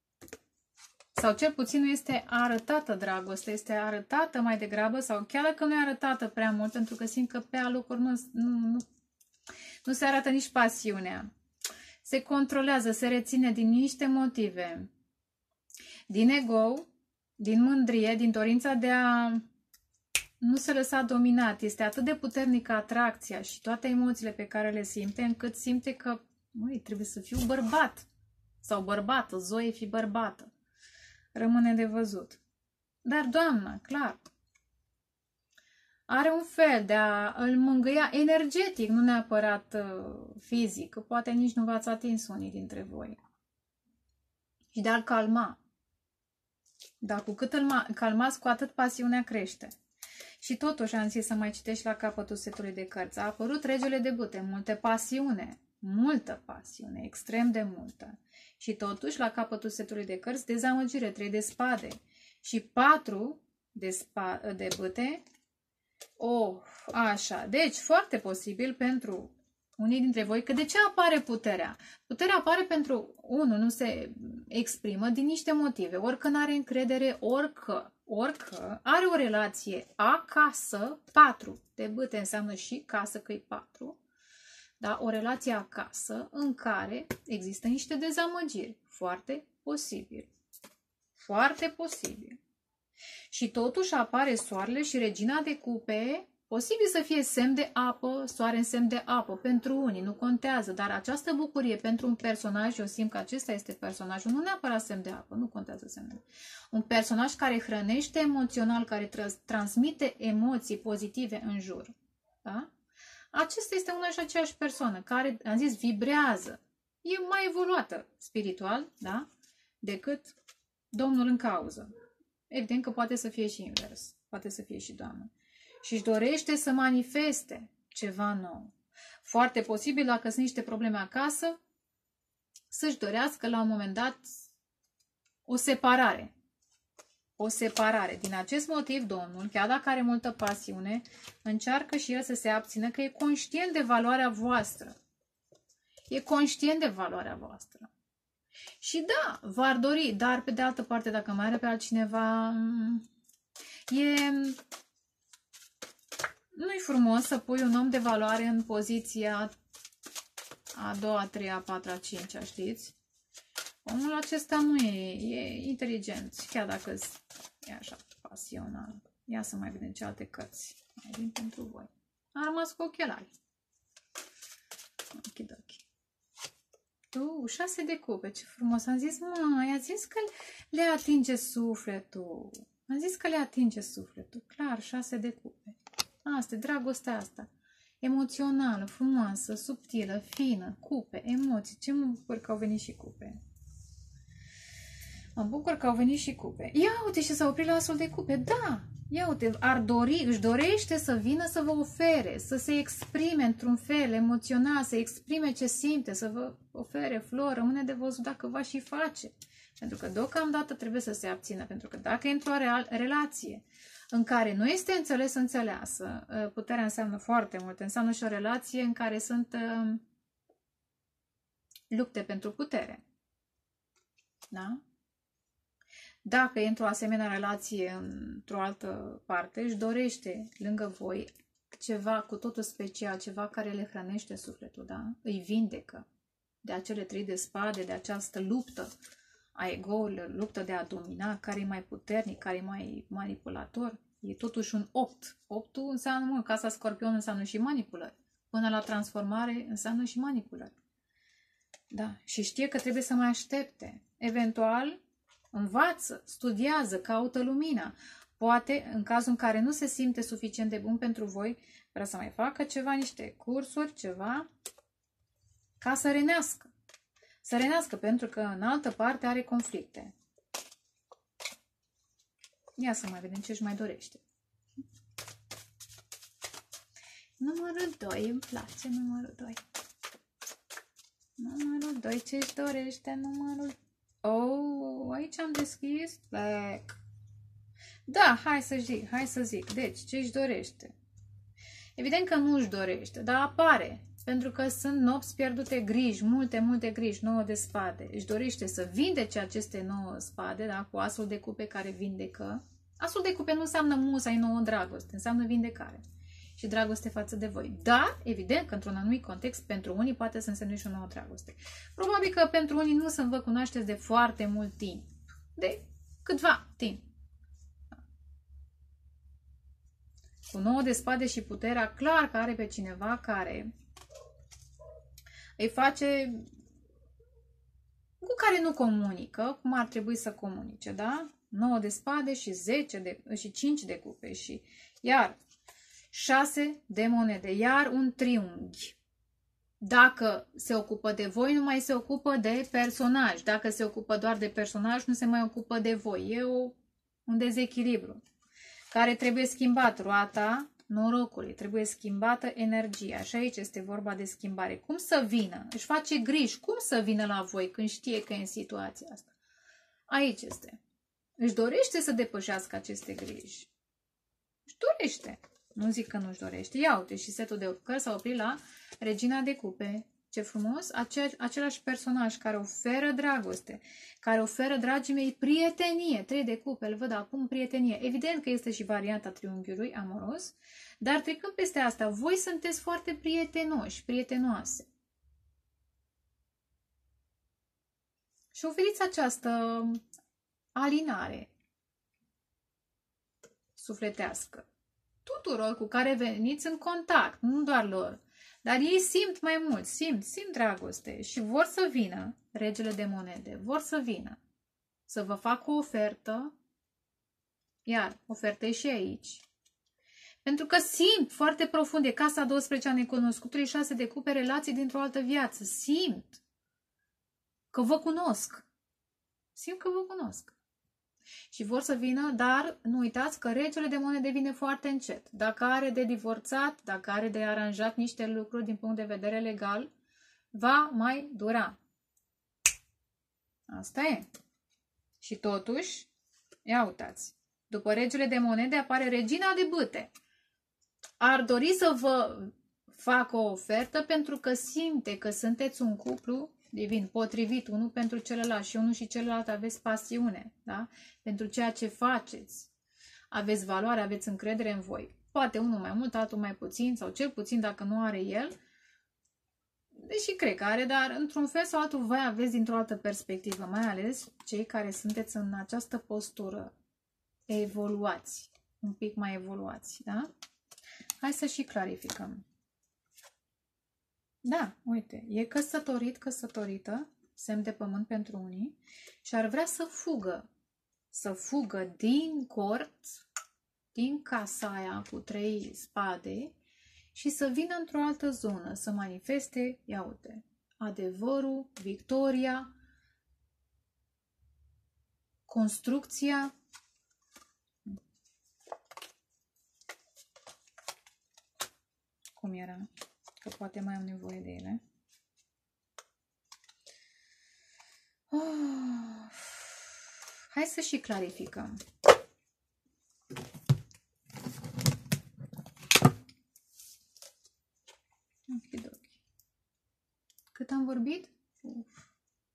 Speaker 1: Sau cel puțin nu este arătată dragostea, este arătată mai degrabă, sau chiar dacă nu e arătată prea mult, pentru că simt că pe alocuri nu, nu, nu, nu se arată nici pasiunea. Se controlează, se reține din niște motive. Din ego, din mândrie, din dorința de a nu se lăsa dominat. Este atât de puternică atracția și toate emoțiile pe care le simte, încât simte că, măi, trebuie să fiu bărbat sau bărbată, Zoe fi bărbată. Rămâne de văzut. Dar Doamna, clar, are un fel de a îl mângâia energetic, nu neapărat uh, fizic, că poate nici nu v-ați atins unii dintre voi. Și de a-l calma. Dar cu cât îl calmați, cu atât pasiunea crește. Și totuși am zis să mai citești la capătul setului de cărți. A apărut regele de bâte, multe pasiune, multă pasiune, extrem de multă. Și totuși, la capătul setului de cărți, dezamăgire, trei de spade și patru de, spa, de bâte. Oh, așa. Deci, foarte posibil pentru unii dintre voi, că de ce apare puterea? Puterea apare pentru, unul, nu se exprimă din niște motive, orică nu are încredere, orică, orică are o relație acasă, patru de bâte înseamnă și casă, că e patru, da? O relație acasă în care există niște dezamăgiri, foarte posibil, foarte posibil. Și totuși apare soarele și regina de cupe. Posibil să fie semn de apă, soare în semn de apă, pentru unii, nu contează, dar această bucurie pentru un personaj, eu simt că acesta este personajul, nu neapărat semn de apă, nu contează semnul. Un personaj care hrănește emoțional, care transmite emoții pozitive în jur. Da? Acesta este una și aceeași persoană, care, am zis, vibrează, e mai evoluată spiritual, da? Decât Domnul în cauză. Evident că poate să fie și invers, poate să fie și Doamna. Și își dorește să manifeste ceva nou. Foarte posibil, dacă sunt niște probleme acasă, să-și dorească la un moment dat o separare. O separare. Din acest motiv, Domnul, chiar dacă are multă pasiune, încearcă și el să se abțină, că e conștient de valoarea voastră. E conștient de valoarea voastră. Și da, v-ar dori, dar pe de altă parte, dacă mai are pe altcineva, e... nu-i frumos să pui un om de valoare în poziția a doua, a treia, a patra, a cincea, știți? Omul acesta nu e, e inteligent, chiar dacă e așa pasional. Ia să mai vedem ce alte cărți mai vin pentru voi. Am rămas cu ochelari. Okidoki. Tu, șase de cupe, ce frumos. Am zis, mă, i-a zis că le atinge sufletul. Am zis că le atinge sufletul. Clar, șase de cupe. Asta, dragostea asta. Emoțională, frumoasă, subtilă, fină, cupe, emoții. Ce mă bucur că au venit și cupe. Mă bucur că au venit și cupe. Ia uite și s-a oprit la asul de cupe. Da, ia uite, ar dori, își dorește să vină să vă ofere, să se exprime într-un fel emoțional, să exprime ce simte, să vă ofere flori, rămâne de văzut dacă va și face. Pentru că deocamdată trebuie să se abțină, pentru că dacă e într-o relație în care nu este înțeles înțeleasă, puterea înseamnă foarte mult, înseamnă și o relație în care sunt lupte pentru putere. Da? Dacă e într-o asemenea relație într-o altă parte, își dorește lângă voi ceva cu totul special, ceva care le hrănește sufletul, da? Îi vindecă de acele trei de spade, de această luptă a ego-urilor, luptă de a domina, care e mai puternic, care e mai manipulator. E totuși un opt. Optul înseamnă, mă, casa Scorpion înseamnă și manipulări. Până la transformare înseamnă și manipulări. Da, și știe că trebuie să mai aștepte. Eventual, învață, studiază, caută lumina. Poate, în cazul în care nu se simte suficient de bun pentru voi, vrea să mai facă ceva, niște cursuri, ceva, ca să renească. Să renească, pentru că în altă parte are conflicte. Ia să mai vedem ce își mai dorește. Numărul doi, îmi place numărul doi. Numărul doi, ce își dorește? Numărul... Oh, aici am deschis Black. Da, hai să zic, hai să zic. Deci, ce își dorește? Evident că nu își dorește, dar apare. Pentru că sunt nopți pierdute, griji, multe, multe griji, nouă de spade. Își dorește să vindece aceste nouă spade, da, cu asul de cupe care vindecă. Asul de cupe nu înseamnă musai nouă dragoste, înseamnă vindecare și dragoste față de voi. Da, evident că într-un anumit context, pentru unii poate să însemne și o nouă dragoste. Probabil că pentru unii nu sunt, vă cunoașteți de foarte mult timp. De câtva timp. Cu nouă de spade și puterea, clar că are pe cineva care îi face, cu care nu comunică, cum ar trebui să comunice, da? nouă de spade și zece de, și cinci de cupe și iar șase de monede, iar un triunghi. Dacă se ocupă de voi, nu mai se ocupă de personaj. Dacă se ocupă doar de personaj, nu se mai ocupă de voi. E o, un dezechilibru care trebuie schimbat. Roata norocului, trebuie schimbată energia. Și aici este vorba de schimbare. Cum să vină? Își face griji. Cum să vină la voi când știe că e în situația asta? Aici este. Își dorește să depășească aceste griji. Își dorește. Nu zic că nu-și dorește. Ia uite, și setul de cărți s-a oprit la Regina de Cupe. Ce frumos! Ace același personaj care oferă dragoste, care oferă, dragii mei, prietenie. Trei de cupe, îl văd acum, prietenie. Evident că este și varianta triunghiului amoros, dar trecând peste asta, voi sunteți foarte prietenoși, prietenoase. Și oferiți această alinare sufletească tuturor cu care veniți în contact, nu doar lor. Dar ei simt mai mult, simt, simt dragoste și vor să vină, regele de monede, vor să vină, să vă facă o ofertă, iar ofertă e și aici. Pentru că simt foarte profund, e casa a douăsprezece a necunoscutului, șase de cupe, relații dintr-o altă viață. Simt că vă cunosc. Simt că vă cunosc. Și vor să vină, dar nu uitați că regele de monede vine foarte încet. Dacă are de divorțat, dacă are de aranjat niște lucruri din punct de vedere legal, va mai dura. Asta e. Și totuși, ia uitați, după regele de monede apare regina de bâte. Ar dori să vă facă o ofertă pentru că simte că sunteți un cuplu divin, potrivit unul pentru celălalt și unul și celălalt aveți pasiune, da? Pentru ceea ce faceți. Aveți valoare, aveți încredere în voi. Poate unul mai mult, altul mai puțin sau cel puțin dacă nu are el. Deși cred că are, dar într-un fel sau altul voi aveți dintr-o altă perspectivă, mai ales cei care sunteți în această postură. Evoluați, un pic mai evoluați, da? Hai să și clarificăm. Da, uite, e căsătorit, căsătorită, semn de pământ pentru unii și ar vrea să fugă, să fugă din cort, din casa aia cu trei spade și să vină într-o altă zonă, să manifeste, ia uite, adevărul, victoria, construcția. Cum era? Că poate mai am nevoie de ele. Oh. Hai să și clarificăm. Okidoki. Cât am vorbit? Uf.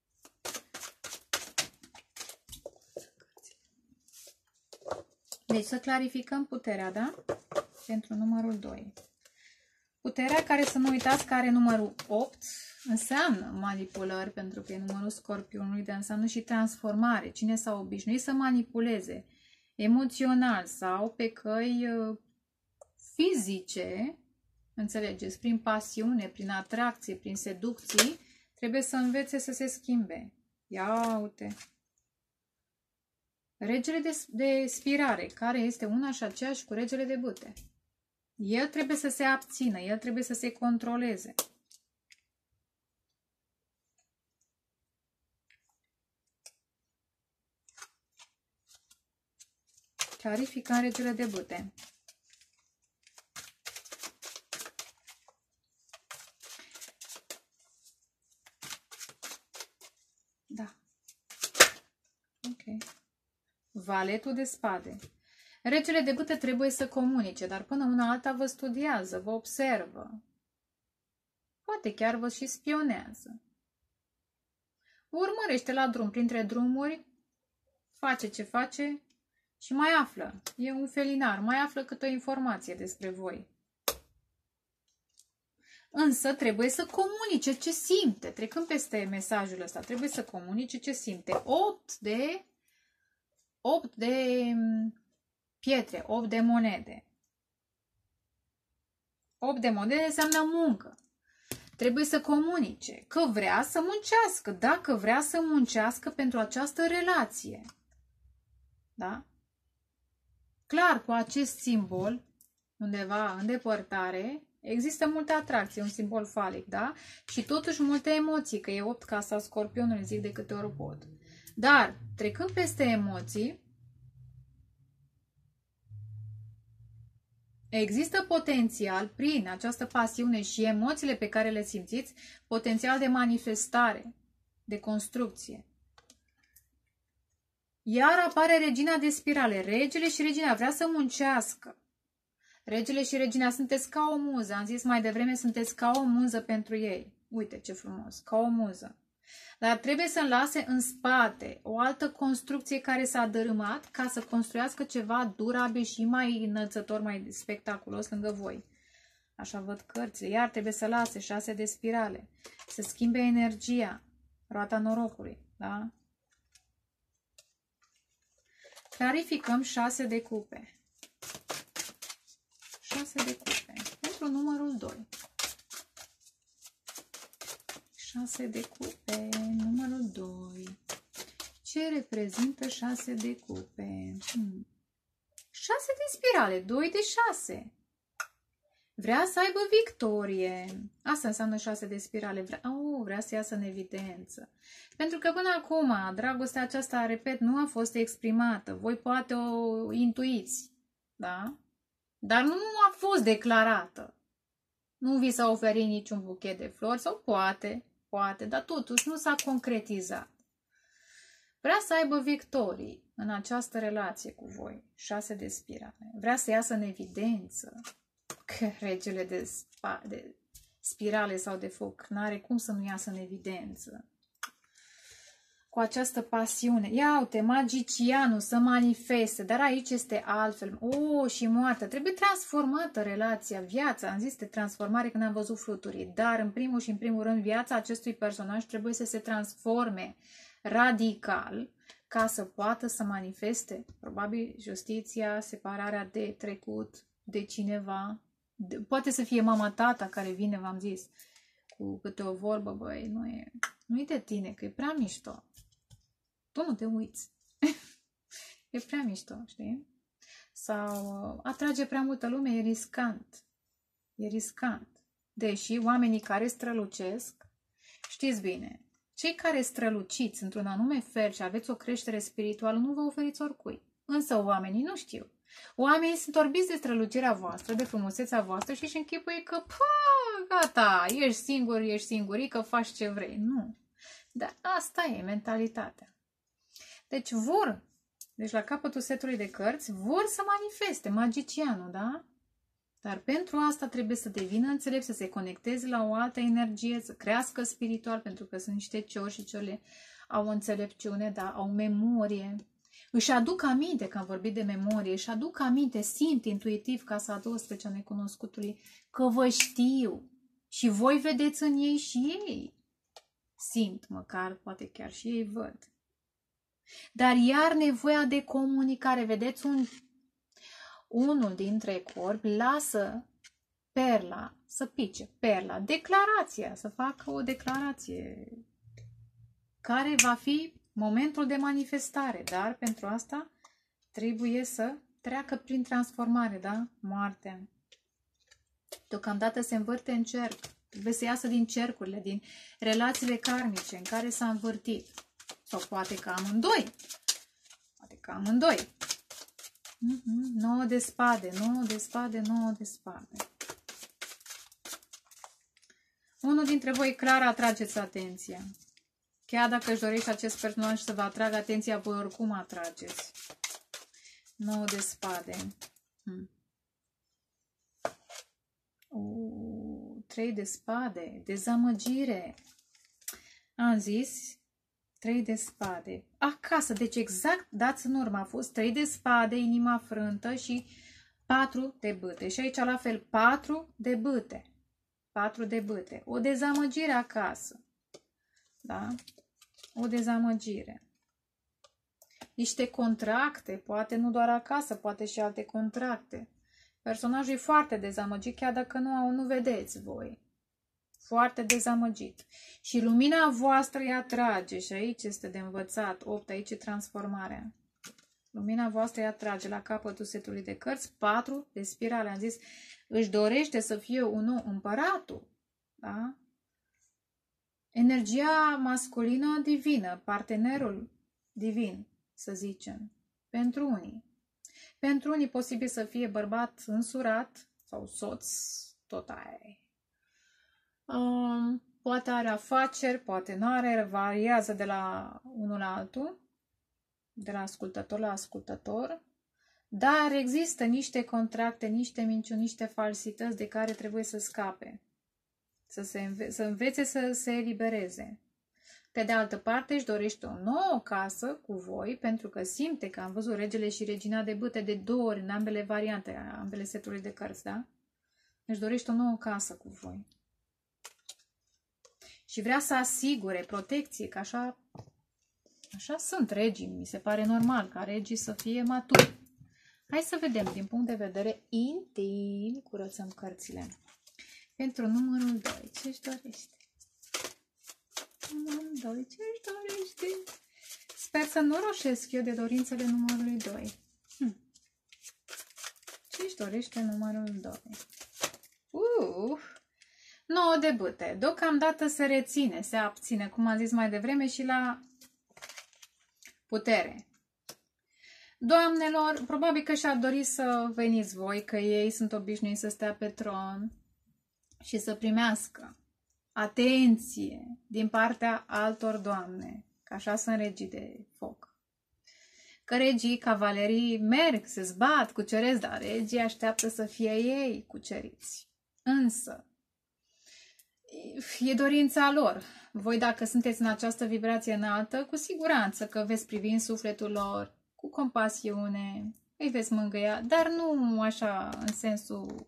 Speaker 1: Deci să clarificăm puterea, da? Pentru numărul doi. Puterea care, să nu uitați, că are numărul opt, înseamnă manipulări, pentru că e numărul Scorpionului, dar înseamnă și transformare. Cine s-a obișnuit să manipuleze emoțional sau pe căi fizice, înțelegeți, prin pasiune, prin atracție, prin seducții, trebuie să învețe să se schimbe. Ia uite! Regele de, de spirare, care este una și aceeași cu regele de bâte. El trebuie să se abțină, el trebuie să se controleze. Clarificăm regele de bâte. Da. Ok. Valetul de spade. Regele de bâte trebuie să comunice, dar până una alta vă studiază, vă observă. Poate chiar vă și spionează. Vă urmărește la drum, printre drumuri, face ce face și mai află. E un felinar, mai află câte o informație despre voi. Însă trebuie să comunice ce simte. Trecând peste mesajul ăsta, trebuie să comunice ce simte. opt de... opt de... pietre, opt de monede. opt de monede înseamnă muncă. Trebuie să comunice că vrea să muncească, dacă vrea să muncească pentru această relație. Da? Clar, cu acest simbol, undeva în depărtare, există multă atracție, un simbol falic, da? Și totuși multe emoții, că e opt casa Scorpionului, zic de câte ori pot. Dar, trecând peste emoții, există potențial, prin această pasiune și emoțiile pe care le simțiți, potențial de manifestare, de construcție. Iar apare regina de spirale. Regele și regina vrea să muncească. Regele și regina sunteți ca o muză. Am zis mai devreme, sunteți ca o muză pentru ei. Uite ce frumos, ca o muză. Dar trebuie să-mi lase în spate o altă construcție care s-a dărâmat ca să construiască ceva durabil și mai înălțător, mai spectaculos lângă voi. Așa văd cărțile. Iar trebuie să lase șase de spirale. Să schimbe energia, roata norocului. Da? Clarificăm șase de cupe. șase de cupe. Pentru numărul doi. șase de cupe, numărul doi. Ce reprezintă șase de cupe? Hmm. șase de spirale, doi de șase. Vrea să aibă victorie. Asta înseamnă șase de spirale. Vrea, oh, vrea să iasă în evidență. Pentru că până acum, dragostea aceasta, repet, nu a fost exprimată. Voi poate o intuiți, da? Dar nu a fost declarată. Nu vi s-a oferit niciun buchet de flori sau poate... Poate, dar totuși nu s-a concretizat. Vrea să aibă victorii în această relație cu voi. șase de spirale. Vrea să iasă în evidență că regele de, spa, de spirale sau de foc. N-are cum să nu iasă în evidență. Cu această pasiune. Ia uite, magicianul să manifeste, dar aici este altfel. O, și moartea. Trebuie transformată relația, viața. Am zis de transformare când am văzut fluturii. Dar în primul și în primul rând viața acestui personaj trebuie să se transforme radical ca să poată să manifeste. Probabil justiția, separarea de trecut, de cineva. De, poate să fie mama, tata care vine, v-am zis, cu câte o vorbă, băi, nu e, nu e de tine, că e prea mișto. Tu nu te uiți. E prea mișto, știi? Sau uh, atrage prea multă lume, e riscant. E riscant. Deși oamenii care strălucesc, știți bine, cei care străluciți într-un anume fel și aveți o creștere spirituală, nu vă oferiți oricui. Însă oamenii nu știu. Oamenii sunt orbiți de strălucirea voastră, de frumusețea voastră și își închipuie că, pă, gata, ești singur, ești singurică, faci ce vrei. Nu. Dar asta e mentalitatea. Deci vor, deci la capătul setului de cărți, vor să manifeste magicianul, da? Dar pentru asta trebuie să devină înțelept, să se conecteze la o altă energie, să crească spiritual, pentru că sunt niște ciori și ciorile au o înțelepciune, da? Au memorie. Își aduc aminte, că am vorbit de memorie, își aduc aminte, simt intuitiv, ca să aduc spre cea necunoscutului, că vă știu și voi vedeți în ei și ei. Simt, măcar, poate chiar și ei văd. Dar iar nevoia de comunicare, vedeți, un, unul dintre corpi lasă perla să pice, perla, declarația, să facă o declarație care va fi momentul de manifestare, dar pentru asta trebuie să treacă prin transformare, da? Moartea. Deocamdată se învârte în cerc, trebuie să iasă din cercurile, din relațiile karmice în care s-a învârtit. Sau poate că amândoi. Poate că amândoi. Mm-hmm. nouă de spade, nouă de spade, nouă de spade. Unul dintre voi clar atrageți atenția. Chiar dacă își dorește acest personaj să vă atragă atenția, voi oricum atrageți. nouă de spade. Hmm. Uh, trei de spade. Dezamăgire. Am zis... trei de spade. Acasă, deci exact dați în urmă. A fost trei de spade, inima frântă și patru de bâte. Și aici la fel patru de bâte. patru de bâte. O dezamăgire acasă. Da? O dezamăgire. Niște contracte, poate nu doar acasă, poate și alte contracte. Personajul e foarte dezamăgit, chiar dacă nu, nu vedeți voi. Foarte dezamăgit. Și lumina voastră îi atrage. Și aici este de învățat. opt, aici e transformarea. Lumina voastră îi atrage la capătul setului de cărți. patru de spirale. Am zis, își dorește să fie un nou împăratul. Da? Energia masculină divină. Partenerul divin, să zicem. Pentru unii. Pentru unii posibil să fie bărbat însurat sau soț. Tot aia. Um, poate are afaceri, poate nu are, variază de la unul la altul, de la ascultător la ascultător, dar există niște contracte, niște minciuni, niște falsități de care trebuie să scape, să, se înve să învețe să se elibereze. Pe de altă parte își dorește o nouă casă cu voi, pentru că simte că am văzut regele și regina de bâte de două ori în ambele variante, ambele seturi de cărți, da? Își dorește o nouă casă cu voi. Și vrea să asigure protecție, că așa, așa sunt regii. Mi se pare normal ca regii să fie maturi. Hai să vedem din punct de vedere intim. Curățăm cărțile. Pentru numărul doi, ce-și dorește? Numărul doi, ce-și dorește? Sper să nu roșesc eu de dorințele numărului doi. Hm. Ce-și dorește numărul doi? Uh! nouă de bâte. Deocamdată se reține, se abține, cum am zis mai devreme, și la putere. Doamnelor, probabil că și-ar dori să veniți voi, că ei sunt obișnuiți să stea pe tron și să primească atenție din partea altor doamne, că așa sunt regii de foc. Că regii, cavalerii merg, se zbat, cuceresc, dar regii așteaptă să fie ei cuceriți. Însă, e dorința lor. Voi, dacă sunteți în această vibrație înaltă, cu siguranță că veți privi în sufletul lor, cu compasiune, îi veți mângâia, dar nu așa în sensul,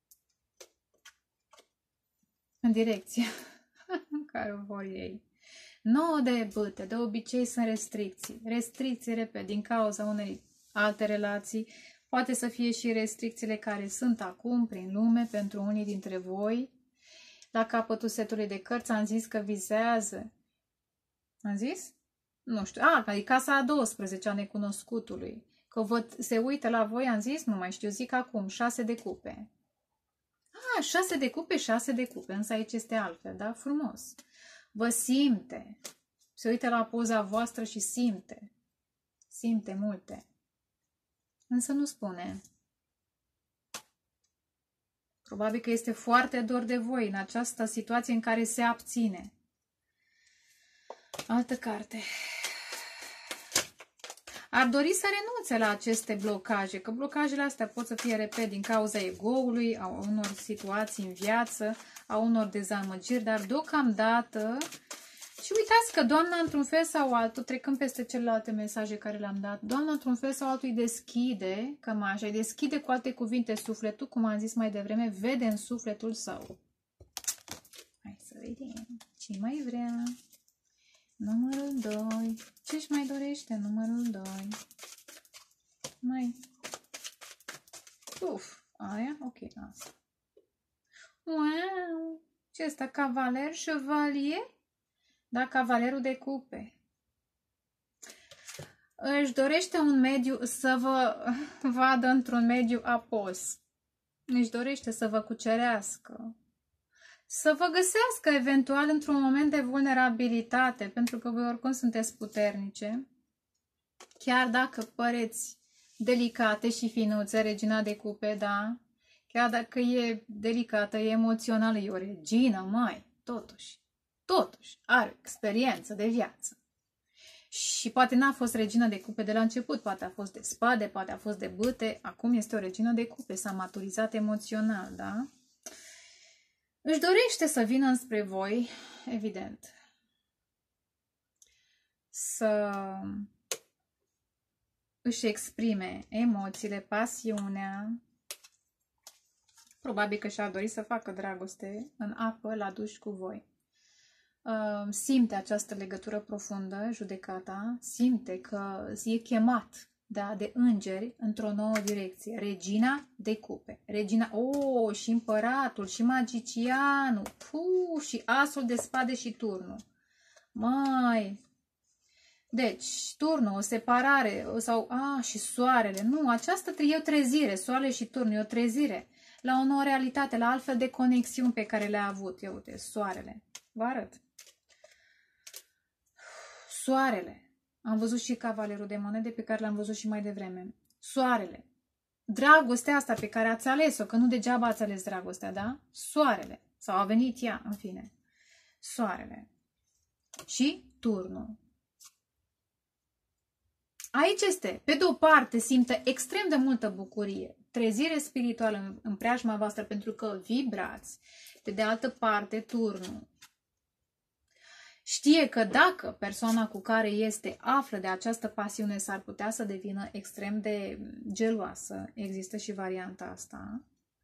Speaker 1: în direcția în care o vor ei. nouă de bâte, de obicei sunt restricții. Restricții, repet, din cauza unei alte relații. Poate să fie și restricțiile care sunt acum prin lume pentru unii dintre voi. La capătul setului de cărți am zis că vizează. Am zis? Nu știu. A, e casa a douăsprezecea a necunoscutului. Că vă, se uită la voi, am zis, nu mai știu, zic acum, șase de cupe. A, șase de cupe, șase de cupe, însă aici este altfel, da? Frumos. Vă simte. Se uită la poza voastră și simte. Simte multe. Însă nu spune. Probabil că este foarte dor de voi în această situație în care se abține. Altă carte. Ar dori să renunțe la aceste blocaje, că blocajele astea pot să fie, repet, din cauza egoului, a unor situații în viață, a unor dezamăgiri, dar deocamdată, și uitați că Doamna, într-un fel sau altul, trecând peste celelalte mesaje care le-am dat, Doamna, într-un fel sau altul, îi deschide cămașa, îi deschide cu alte cuvinte sufletul, cum am zis mai devreme, vede în sufletul său. Hai să vedem ce mai vrea. Numărul doi. Ce-și mai dorește numărul doi? Mai. Uf, aia? Ok, asta. Wow! Ce asta? Cavaler, chevalier? Da, cavalerul de cupe. Își dorește un mediu să vă vadă într-un mediu apos. Își dorește să vă cucerească. Să vă găsească eventual într-un moment de vulnerabilitate, pentru că voi oricum sunteți puternice. Chiar dacă păreți delicate și finuțe, regina de cupe, da? Chiar dacă e delicată, e emoțională, e o regină, mai, totuși, totuși, are experiență de viață. Și poate n-a fost regină de cupe de la început, poate a fost de spade, poate a fost de bâte, acum este o regină de cupe, s-a maturizat emoțional, da? Își dorește să vină înspre voi, evident, să își exprime emoțiile, pasiunea. Probabil că și-ar dori să facă dragoste în apă, la duș cu voi. Simte această legătură profundă, judecata, simte că e chemat, da, de îngeri într-o nouă direcție. Regina de cupe. Regina, oh, și împăratul, și magicianul, puh, și asul de spade și turnul. Mai. Deci, turnul, o separare, sau, a, și soarele. Nu, aceasta e o trezire, soarele și turnul, e o trezire la o nouă realitate, la altfel de conexiuni pe care le-a avut. Eu, uite, soarele. Vă arăt. Soarele. Am văzut și cavalerul de monede pe care l-am văzut și mai devreme. Soarele. Dragostea asta pe care ați ales-o, că nu degeaba ați ales dragostea, da? Soarele. Sau a venit ea, în fine. Soarele. Și turnul. Aici este, pe de o parte, simte extrem de multă bucurie, trezire spirituală în, în preajma voastră pentru că vibrați. Pe de altă parte, turnul. Știe că dacă persoana cu care este află de această pasiune, s-ar putea să devină extrem de geloasă. Există și varianta asta.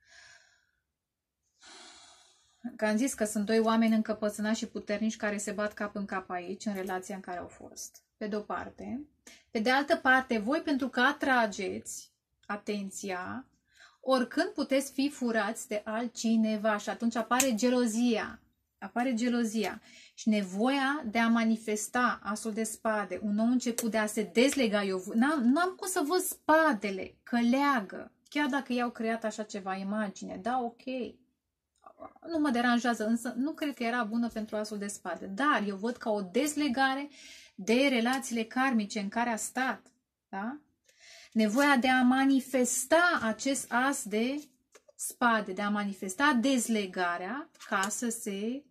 Speaker 1: Că am zis că sunt doi oameni încăpățânați și puternici care se bat cap în cap aici, în relația în care au fost. Pe de o parte. Pe de altă parte, voi pentru că atrageți atenția, oricând puteți fi furați de altcineva și atunci apare gelozia. Apare gelozia și nevoia de a manifesta asul de spade, un nou început de a se dezlega. Eu n-am, n-am cum să văd spadele, că leagă, chiar dacă i-au creat așa ceva imagine. Da, ok, nu mă deranjează, însă nu cred că era bună pentru asul de spade. Dar eu văd ca o dezlegare de relațiile karmice în care a stat. Da? Nevoia de a manifesta acest as de spade, de a manifesta dezlegarea ca să se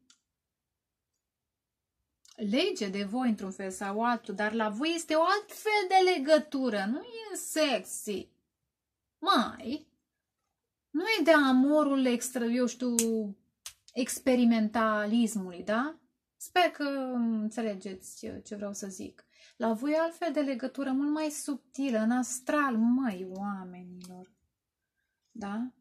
Speaker 1: lege de voi într-un fel sau altul, dar la voi este o alt fel de legătură, nu e sexy. Mai, nu e de amorul extra, eu știu, experimentalismului, da? Sper că înțelegeți ce vreau să zic. La voi altfel de legătură mult mai subtilă, în astral, măi, oamenilor. Da?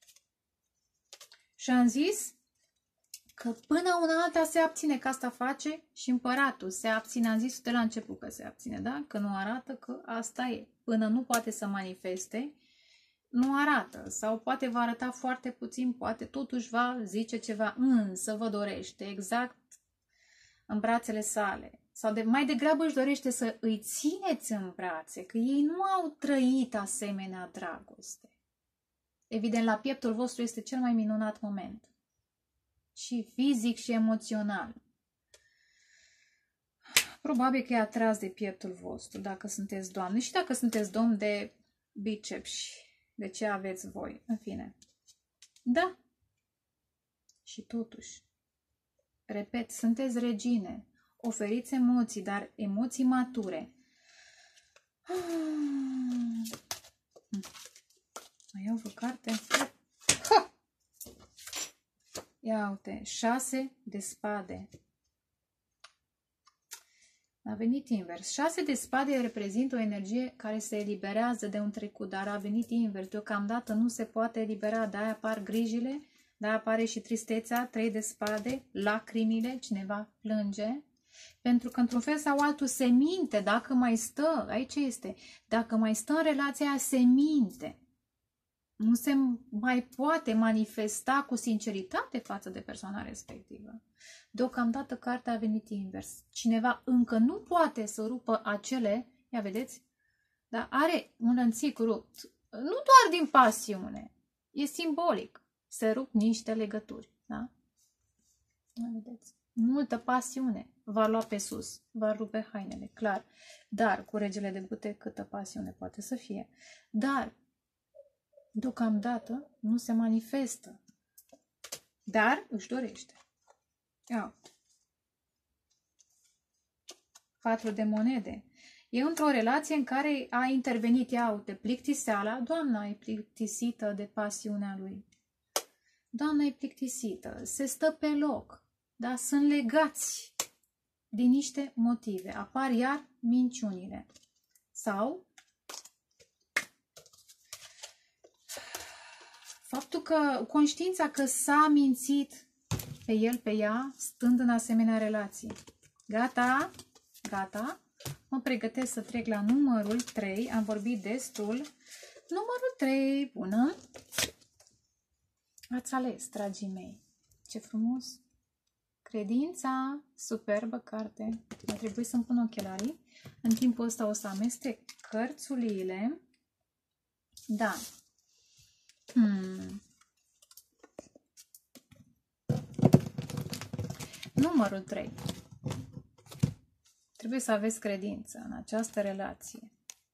Speaker 1: Și am zis că până una alta se abține, că asta face și împăratul. Se abține, am zis de la început că se abține, da? Că nu arată că asta e. Până nu poate să manifeste, nu arată. Sau poate va arăta foarte puțin, poate totuși va zice ceva, însă vă dorește exact în brațele sale. Sau de, mai degrabă își dorește să îi țineți în brațe, că ei nu au trăit asemenea dragoste. Evident, la pieptul vostru este cel mai minunat moment. Și fizic și emoțional. Probabil că e atras de pieptul vostru, dacă sunteți doamne și dacă sunteți domn de biceps, de ce aveți voi, în fine. Da. Și totuși, repet, sunteți regine, oferiți emoții, dar emoții mature. Mai iau vă carte? Ha! Ia uite, șase de spade. A venit invers. Șase de spade reprezintă o energie care se eliberează de un trecut, dar a venit invers. Deocamdată nu se poate elibera, de-aia apar grijile, de-aia apare și tristețea, trei de spade, lacrimile, cineva plânge. Pentru că într-un fel sau altul se minte, dacă mai stă, aici este, dacă mai stă în relația aia, se minte. Nu se mai poate manifesta cu sinceritate față de persoana respectivă. Deocamdată cartea a venit invers. Cineva încă nu poate să rupă acele, ia vedeți, dar are un lănțic rupt. Nu doar din pasiune, e simbolic. Se rup niște legături. Da? Ia vedeți. Multă pasiune va lua pe sus, va rupe hainele, clar. Dar cu regele de bute câtă pasiune poate să fie. Dar deocamdată nu se manifestă. Dar își dorește. Ia. Patru de monede. E într-o relație în care a intervenit, ia uite, plictiseala. Doamna e plictisită de pasiunea lui. Doamna e plictisită. Se stă pe loc. Da? Sunt legați din niște motive. Apar iar minciunile. Sau faptul că conștiința că s-a mințit pe el, pe ea, stând în asemenea relații. Gata? Gata? Mă pregătesc să trec la numărul trei. Am vorbit destul. Numărul trei, bună. Ați ales, dragii mei. Ce frumos! Credința, superbă carte. Va trebui să-mi pun ochelarii. În timpul ăsta o să amestec cărțuliile. Da. Hmm. Numărul trei. Trebuie să aveți credință în această relație.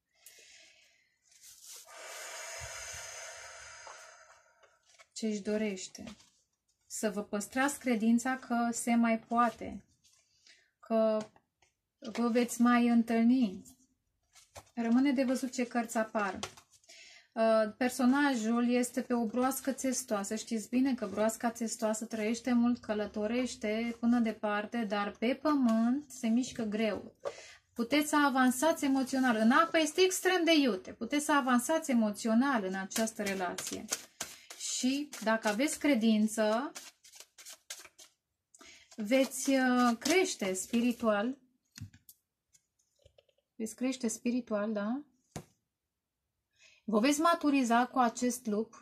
Speaker 1: Ce își dorește? Să vă păstrați credința că se mai poate, că vă veți mai întâlni. Rămâne de văzut ce cărți apar. Personajul este pe o broască țestoasă. Știți bine că broasca țestoasă trăiește mult, călătorește până departe, dar pe pământ se mișcă greu. Puteți să avansați emoțional. În apă este extrem de iute. Puteți să avansați emoțional în această relație. Și dacă aveți credință, veți crește spiritual. Veți crește spiritual, da? Vă veți maturiza cu acest lup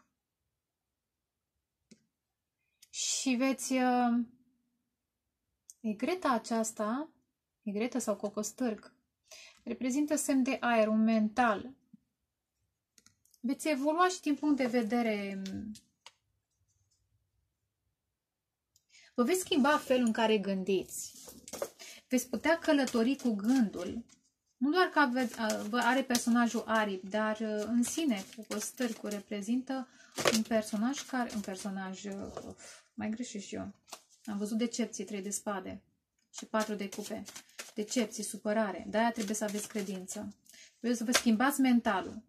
Speaker 1: și veți... Egreta aceasta, egreta sau cocostârg, reprezintă semn de aer, un mental. Veți evolua și din punct de vedere... Vă veți schimba felul în care gândiți. Veți putea călători cu gândul. Nu doar că aveți, are personajul aripi, dar în sine, cocostârgul reprezintă un personaj care... Un personaj... Uf, mai greșesc și eu. Am văzut decepție, trei de spade și patru de cupe. Decepție, supărare. De-aia trebuie să aveți credință. Trebuie să vă schimbați mentalul.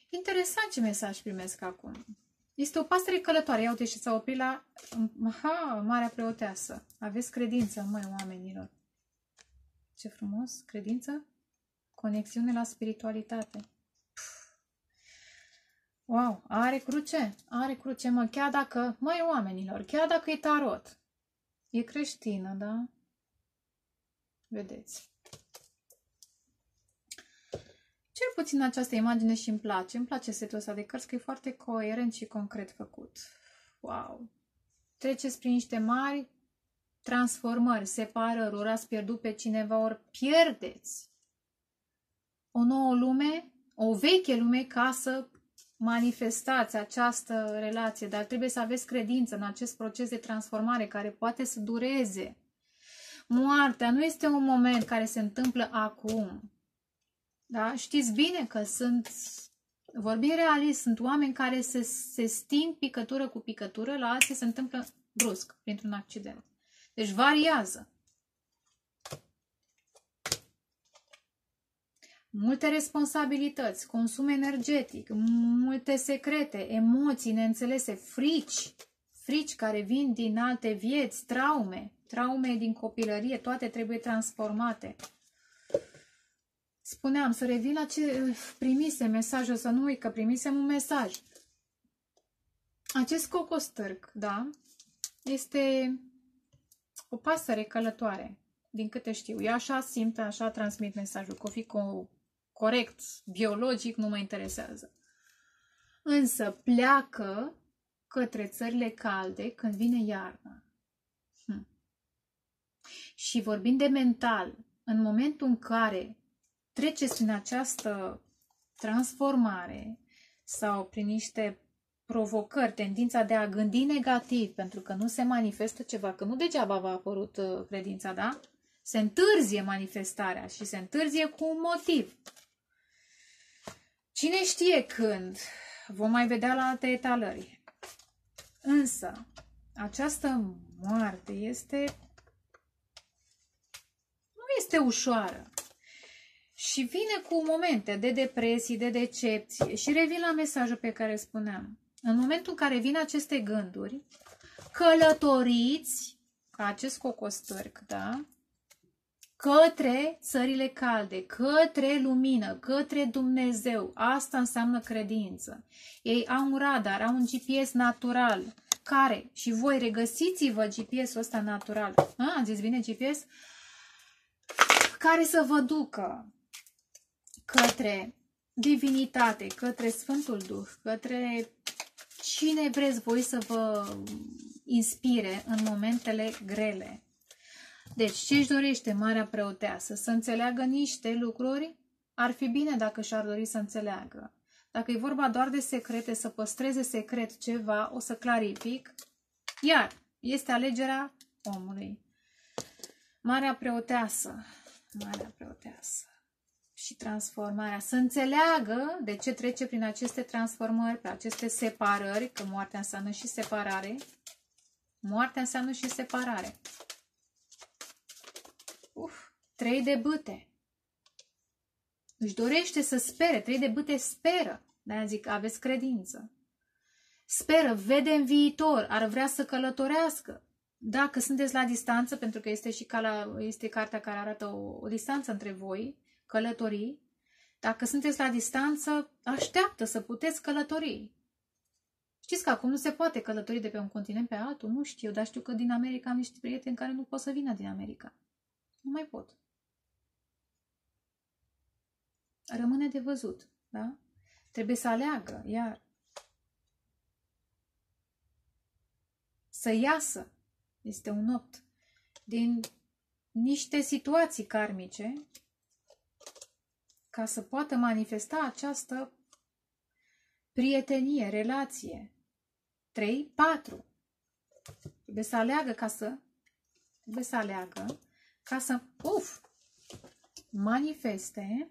Speaker 1: Interesant ce mesaj primesc acum. Este o pasăre călătoare. Ia uite și s-a oprit la aha, Marea Preoteasă. Aveți credință, măi, oamenilor. Ce frumos, credință, conexiune la spiritualitate. Wow, are cruce, are cruce, mă, chiar dacă, măi, oamenilor, chiar dacă e tarot, e creștină, da? Vedeți. Cel puțin această imagine și îmi place. Îmi place setul ăsta de cărți, că e foarte coerent și concret făcut. Wow! Treceți prin niște mari transformări, separări, ori ați pierdut pe cineva, ori pierdeți o nouă lume, o veche lume, ca să manifestați această relație. Dar trebuie să aveți credință în acest proces de transformare care poate să dureze. Moartea nu este un moment care se întâmplă acum. Da? Știți bine că sunt, vorbim realist, sunt oameni care se, se sting picătură cu picătură, la alții se întâmplă brusc, printr-un accident. Deci variază. Multe responsabilități, consum energetic, multe secrete, emoții neînțelese, frici, frici care vin din alte vieți, traume, traume din copilărie, toate trebuie transformate. Spuneam, să revin la ce primise mesajul, să nu uit că primisem un mesaj. Acest cocostârc, da, este o pasăre călătoare, din câte știu. Eu așa simt, așa transmit mesajul, că o fi co corect, biologic, nu mă interesează. Însă pleacă către țările calde când vine iarna. Hm. Și vorbind de mental, în momentul în care treceți prin această transformare sau prin niște provocări, tendința de a gândi negativ, pentru că nu se manifestă ceva, că nu degeaba v-a apărut uh, credința, da? Se întârzie manifestarea și se întârzie cu un motiv. Cine știe când? Vom mai vedea la alte etalări. Însă, această moarte este... nu este ușoară. Și vine cu momente de depresie, de decepție. Și revin la mesajul pe care spuneam. În momentul în care vin aceste gânduri, călătoriți, ca acest cocostârc, da? Către țările calde, către lumină, către Dumnezeu. Asta înseamnă credință. Ei au un radar, au un G P S natural, care, și voi regăsiți-vă G P S-ul ăsta natural. A, am zis bine G P S? Care să vă ducă către divinitate, către Sfântul Duh, către cine vreți voi să vă inspire în momentele grele. Deci, ce își dorește Marea Preoteasă? Să înțeleagă niște lucruri? Ar fi bine dacă și-ar dori să înțeleagă. Dacă e vorba doar de secrete, să păstreze secret ceva, o să clarific. Iar, este alegerea omului. Marea Preoteasă, Marea Preoteasă și transformarea. Să înțeleagă de ce trece prin aceste transformări, pe aceste separări, că moartea înseamnă și separare. Moartea înseamnă și separare. Uf, trei de bâte. Își dorește să spere. Trei de bâte speră. De-aia zic, aveți credință. Speră, vede în viitor, ar vrea să călătorească. Dacă sunteți la distanță, pentru că este și ca la, este cartea care arată o, o distanță între voi, călătorii, dacă sunteți la distanță, așteaptă să puteți călători. Știți că acum nu se poate călători de pe un continent pe altul? Nu știu, dar știu că din America am niște prieteni care nu pot să vină din America. Nu mai pot. Rămâne de văzut, da? Trebuie să aleagă, iar să iasă, este un opt, din niște situații karmice ca să poată manifesta această prietenie, relație. trei, patru. Trebuie să aleagă ca să trebuie să aleagă ca să uf, manifeste,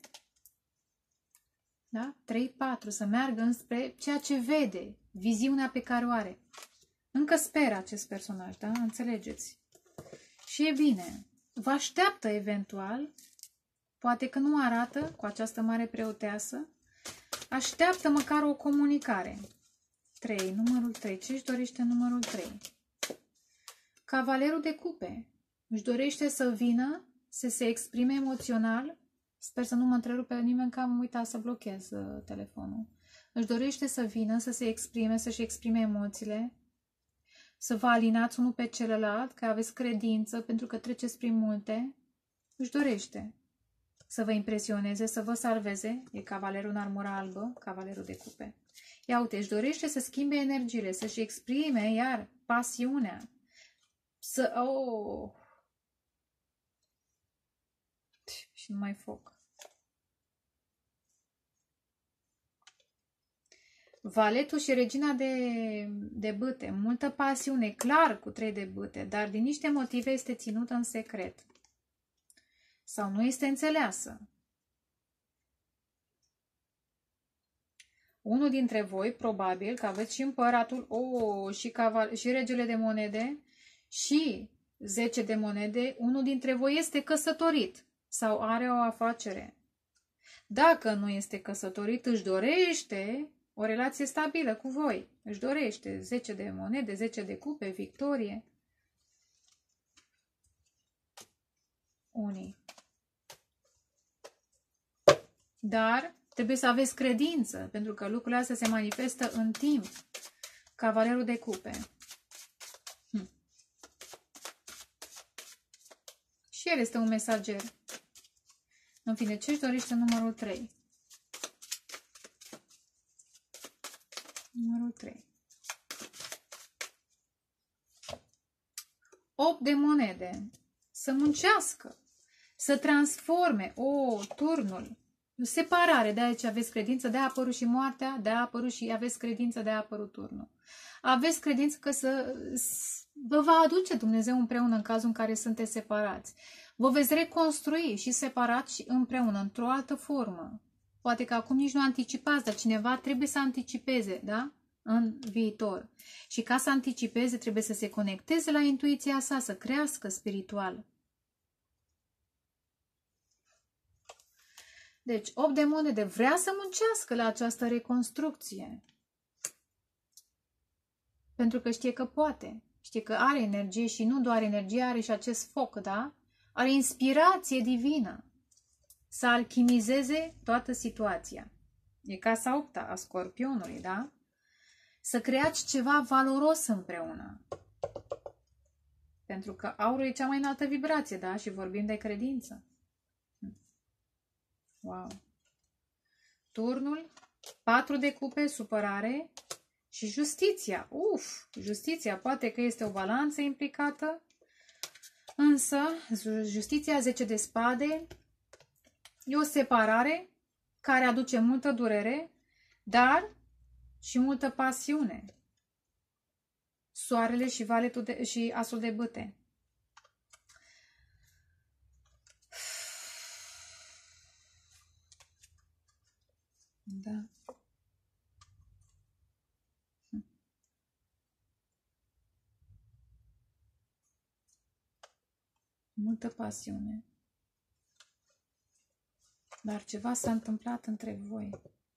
Speaker 1: da? trei, patru, să meargă înspre ceea ce vede, viziunea pe care o are. Încă speră acest personaj, da? Înțelegeți? Și e bine. Vă așteaptă eventual, poate că nu arată cu această mare preoteasă, Așteaptă măcar o comunicare. trei, numărul trei. Ce își dorește numărul trei? Cavalerul de cupe. Își dorește să vină, să se exprime emoțional. Sper să nu mă întrerupe nimeni, că am uitat să blochez uh, telefonul. Își dorește să vină, să se exprime, să-și exprime emoțiile, să vă alinați unul pe celălalt, că aveți credință, pentru că treceți prin multe. Își dorește să vă impresioneze, să vă salveze. E cavalerul în armură albă, cavalerul de cupe. Ia uite, își dorește să schimbe energiile, să-și exprime iar pasiunea. Să... Oh! Și nu mai foc. Valetul și regina de, de bâte. Multă pasiune, clar cu trei de bâte, dar din niște motive este ținută în secret. Sau nu este înțeleasă. Unul dintre voi, probabil, că aveți și împăratul, oh, și, caval și regele de monede, și zece de monede, unul dintre voi este căsătorit sau are o afacere. Dacă nu este căsătorit, își dorește o relație stabilă cu voi. Își dorește zece de monede, zece de cupe, victorie. Unii. Dar trebuie să aveți credință, pentru că lucrurile astea se manifestă în timp. Cavalerul de cupe. Hm. Și el este un mesager. În fine, ce-și dorește numărul trei? Numărul trei. opt de monede. Să muncească. Să transforme. O, turnul. Separare. De aici aveți credință. De a apărut și moartea. De a apărut și aveți credință. De a apărut turnul. Aveți credință că să vă va aduce Dumnezeu împreună în cazul în care sunteți separați. Vă veți reconstrui și separat și împreună, într-o altă formă. Poate că acum nici nu anticipați, dar cineva trebuie să anticipeze, da? În viitor. Și ca să anticipeze, trebuie să se conecteze la intuiția sa, să crească spiritual. Deci, opt de monede vrea să muncească la această reconstrucție. Pentru că știe că poate. Știe că are energie și nu doar energie, are și acest foc, da? Are inspirație divină. Să alchimizeze toată situația. E casa opta a Scorpionului, da? Să creați ceva valoros împreună. Pentru că aurul e cea mai înaltă vibrație, da? Și vorbim de credință. Wow! Turnul, patru de cupe, supărare și justiția. Uf! Justiția, poate că este o balanță implicată, însă justiția, zece de spade, e o separare care aduce multă durere, dar și multă pasiune. Soarele și valetul de, și asul de bâte. Da. Multă pasiune. Dar ceva s-a întâmplat între voi.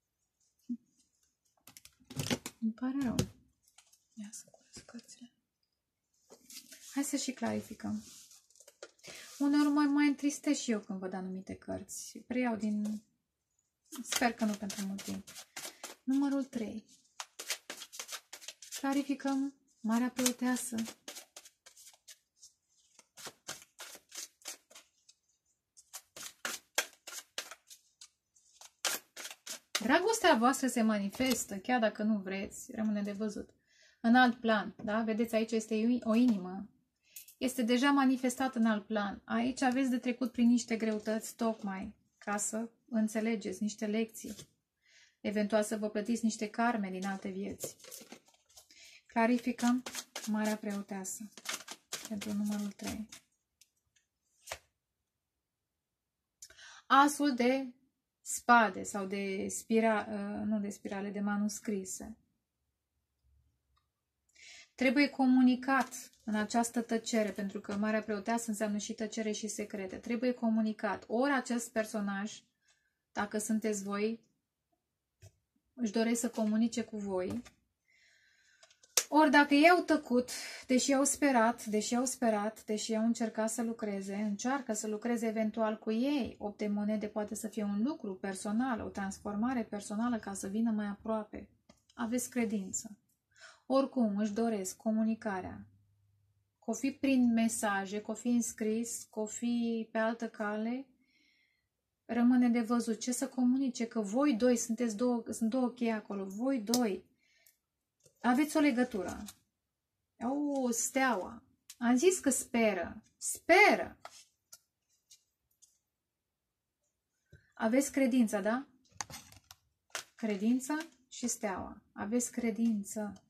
Speaker 1: Îmi pare rău. Ia să curăț cărțile. Hai să și clarificăm. Uneori mai, mai întristez și eu când văd anumite cărți. Preiau din... Sper că nu pentru mult timp. Numărul trei. Clarificăm Marea Preoteasă. Dragostea voastră se manifestă, chiar dacă nu vreți, rămâne de văzut. În alt plan, da? Vedeți, aici este o inimă. Este deja manifestat în alt plan. Aici aveți de trecut prin niște greutăți, tocmai ca să înțelegeți niște lecții. Eventual să vă plătiți niște karme din alte vieți. Clarificăm Marea Preoteasă pentru numărul trei. Asul de spade sau de spirale, nu de spirale, de manuscrise. Trebuie comunicat în această tăcere, pentru că Marea Preoteasă înseamnă și tăcere și secrete. Trebuie comunicat. Ori acest personaj, dacă sunteți voi, își doresc să comunice cu voi. Ori dacă ei au tăcut, deși au sperat, deși au sperat, deși au încercat să lucreze, încearcă să lucreze eventual cu ei. Opt de monede poate să fie un lucru personal, o transformare personală ca să vină mai aproape. Aveți credință. Oricum își doresc comunicarea. Că o fi prin mesaje, că o fi înscris, că o fi pe altă cale, rămâne de văzut ce să comunice, că voi doi sunteți două, sunt două chei acolo, voi doi aveți o legătură. O steaua. Am zis că speră. Speră. Aveți credința, da? Credința și steaua. Aveți credință.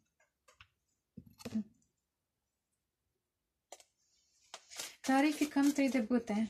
Speaker 1: Clarificăm trei de bâte.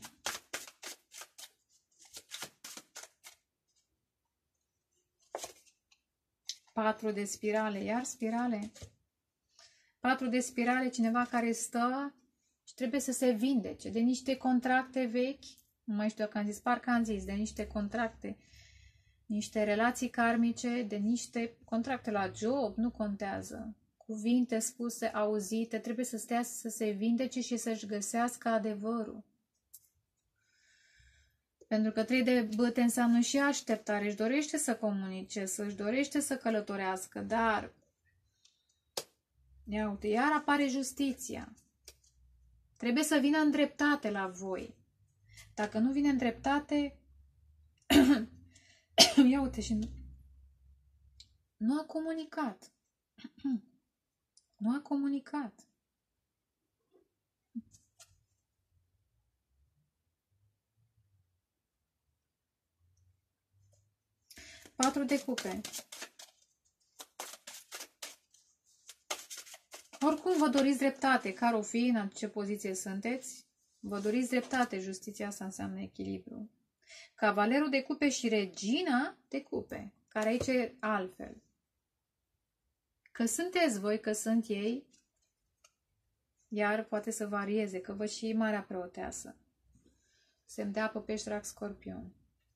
Speaker 1: Patru de spirale, iar spirale. Patru de spirale, cineva care stă și trebuie să se vindece de niște contracte vechi. Nu mai știu dacă am zis, parcă am zis, de niște contracte, niște relații karmice, de niște contracte la job, nu contează. Cuvinte spuse, auzite, trebuie să stea să se vindece și să-și găsească adevărul. Pentru că trei de bâte înseamnă și așteptare, își dorește să comunice, să-și dorește să călătorească, dar, ia uite, iar apare justiția. Trebuie să vină în dreptate la voi. Dacă nu vine în dreptate, ia uite și nu a comunicat. Nu a comunicat. Patru de cupe. Oricum vă doriți dreptate, care o fi, în ce poziție sunteți, vă doriți dreptate, justiția asta înseamnă echilibru. Cavalerul de cupe și regina de cupe, care aici e altfel. Că sunteți voi, că sunt ei, iar poate să varieze, că vă și Marea Preoteasă. Semn de apă, pești, rac, scorpion.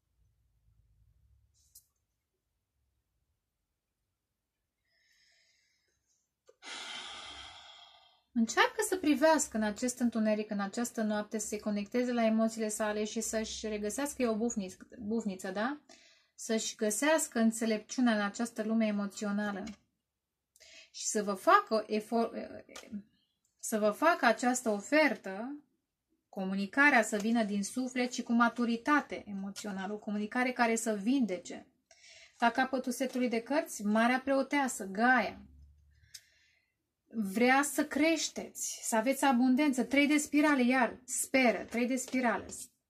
Speaker 1: Încearcă să privească în acest întuneric, în această noapte, să se conecteze la emoțiile sale și să-și regăsească e o bufniță, bufniță, da? Să-și găsească înțelepciunea în această lume emoțională. Și să vă facă efort, să vă facă această ofertă, comunicarea să vină din suflet și cu maturitate emoțională, o comunicare care să vindece. La capătul setului de cărți, Marea Preoteasă, Gaia. Vrea să creșteți, să aveți abundență. Trei de spirale, iar speră, trei de spirale.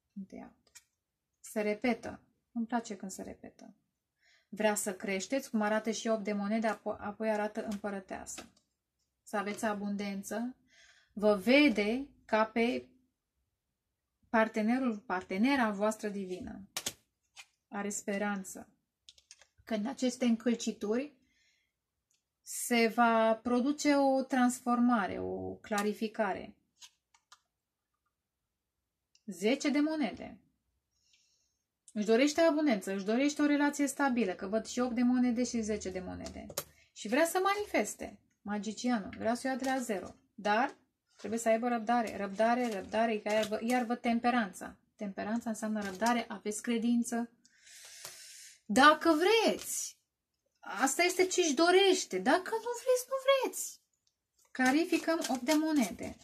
Speaker 1: Se repetă. Îmi place când se repetă. Vrea să creșteți, cum arată și opt de monede, apoi arată împărăteasă. Să aveți abundență. Vă vede ca pe partenerul, partenera voastră divină. Are speranță. Că în aceste încălcituri se va produce o transformare, o clarificare. zece de monede. Își dorește abundență, își dorește o relație stabilă, că văd și opt de monede și zece de monede. Și vrea să manifeste. Magicianul, vrea să o ia de la zero. Dar trebuie să aibă răbdare. Răbdare, răbdare, iar văd, iar văd temperanța. Temperanța înseamnă răbdare, aveți credință. Dacă vreți, asta este ce își dorește. Dacă nu vreți, nu vreți. Clarificăm opt de monede.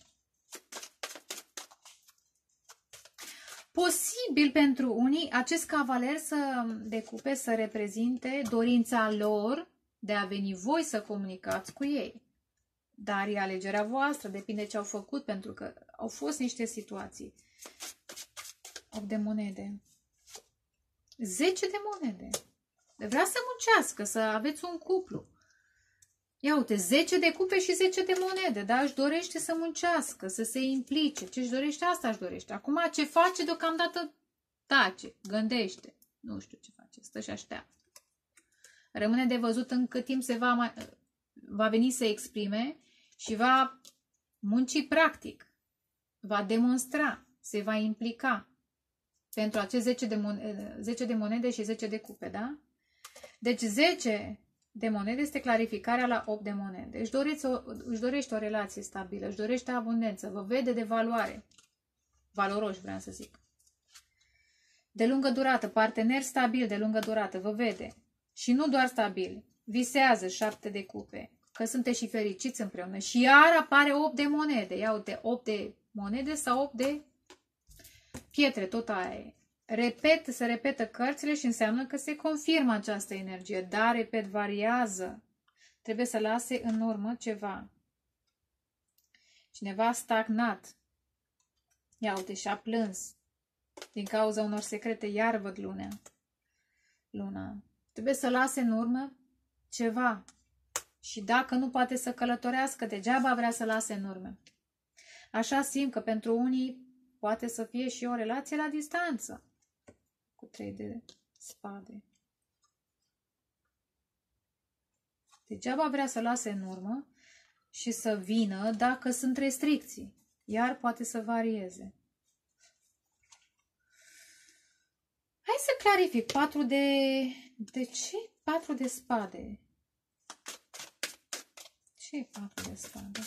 Speaker 1: Posibil pentru unii acest cavaler să decupe, să reprezinte dorința lor de a veni voi să comunicați cu ei. Dar e alegerea voastră, depinde ce au făcut, pentru că au fost niște situații. opt de monede. zece de monede. Vrea să muncească, să aveți un cuplu. Ia uite, zece de cupe și zece de monede, da? Își dorește să muncească, să se implice. Ce își dorește, asta își dorește. Acum ce face, deocamdată tace, gândește. Nu știu ce face, stă și așteaptă. Rămâne de văzut în cât timp se va, mai, va veni să exprime și va munci practic. Va demonstra, se va implica pentru aceste zece de monede, zece de monede și zece de cupe, da? Deci zece de monede este clarificarea la opt de monede. Își, doriți o, își dorește o relație stabilă, își dorește abundență, vă vede de valoare. Valoroși, vreau să zic. De lungă durată, partener stabil de lungă durată, vă vede. Și nu doar stabil, visează șapte de cupe, că sunteți și fericiți împreună. Și iar apare opt de monede. Ia uite, opt de monede sau opt de pietre, tot aia e. Repet, se repetă cărțile și înseamnă că se confirmă această energie, dar, repet, variază. Trebuie să lase în urmă ceva. Cineva a stagnat. Ia uite, și-a plâns. Din cauza unor secrete, iar văd lunea. Luna. Trebuie să lase în urmă ceva. Și dacă nu poate să călătorească, degeaba vrea să lase în urmă. Așa simt că pentru unii poate să fie și o relație la distanță. Cu trei de spade. Degeaba vrea să lase în urmă și să vină dacă sunt restricții. Iar poate să varieze. Hai să clarific. patru de... De ce patru de spade? Ce e patru de spade?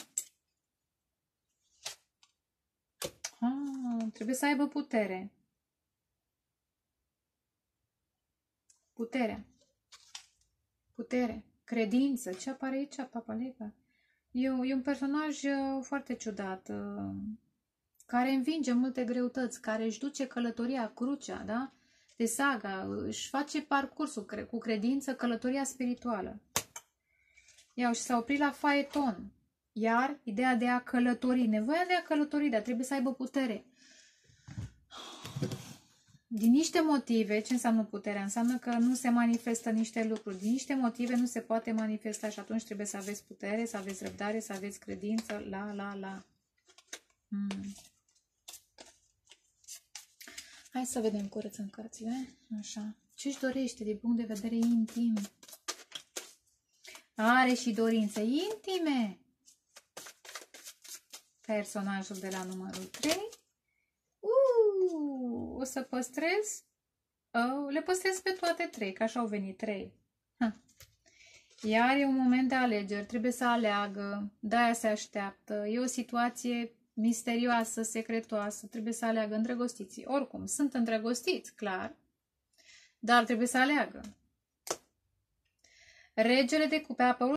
Speaker 1: Ah, trebuie să aibă putere. Putere. Putere. Credință. Ce apare aici, Papaleva? E, e un personaj foarte ciudat, care învinge multe greutăți, care își duce călătoria, crucea, da? De saga, își face parcursul cu credință, călătoria spirituală. Iau și s-a oprit la faeton. Iar ideea de a călători, nevoia de a călători, dar trebuie să aibă putere. Din niște motive, ce înseamnă puterea? Înseamnă că nu se manifestă niște lucruri. Din niște motive nu se poate manifesta și atunci trebuie să aveți putere, să aveți răbdare, să aveți credință, la, la, la. Hmm. Hai să vedem, curățăm cărțile. Așa. Ce-și dorește din punct de vedere intim? Are și dorințe intime. Personajul de la numărul trei. Uh, o să păstrez. Uh, le păstrez pe toate trei, că așa au venit trei. Ha. Iar e un moment de alegeri. Trebuie să aleagă. De-aia se așteaptă. E o situație misterioasă, secretoasă. Trebuie să aleagă îndrăgostiții. Oricum, sunt îndrăgostiți, clar. Dar trebuie să aleagă. Regele de cupe a apărut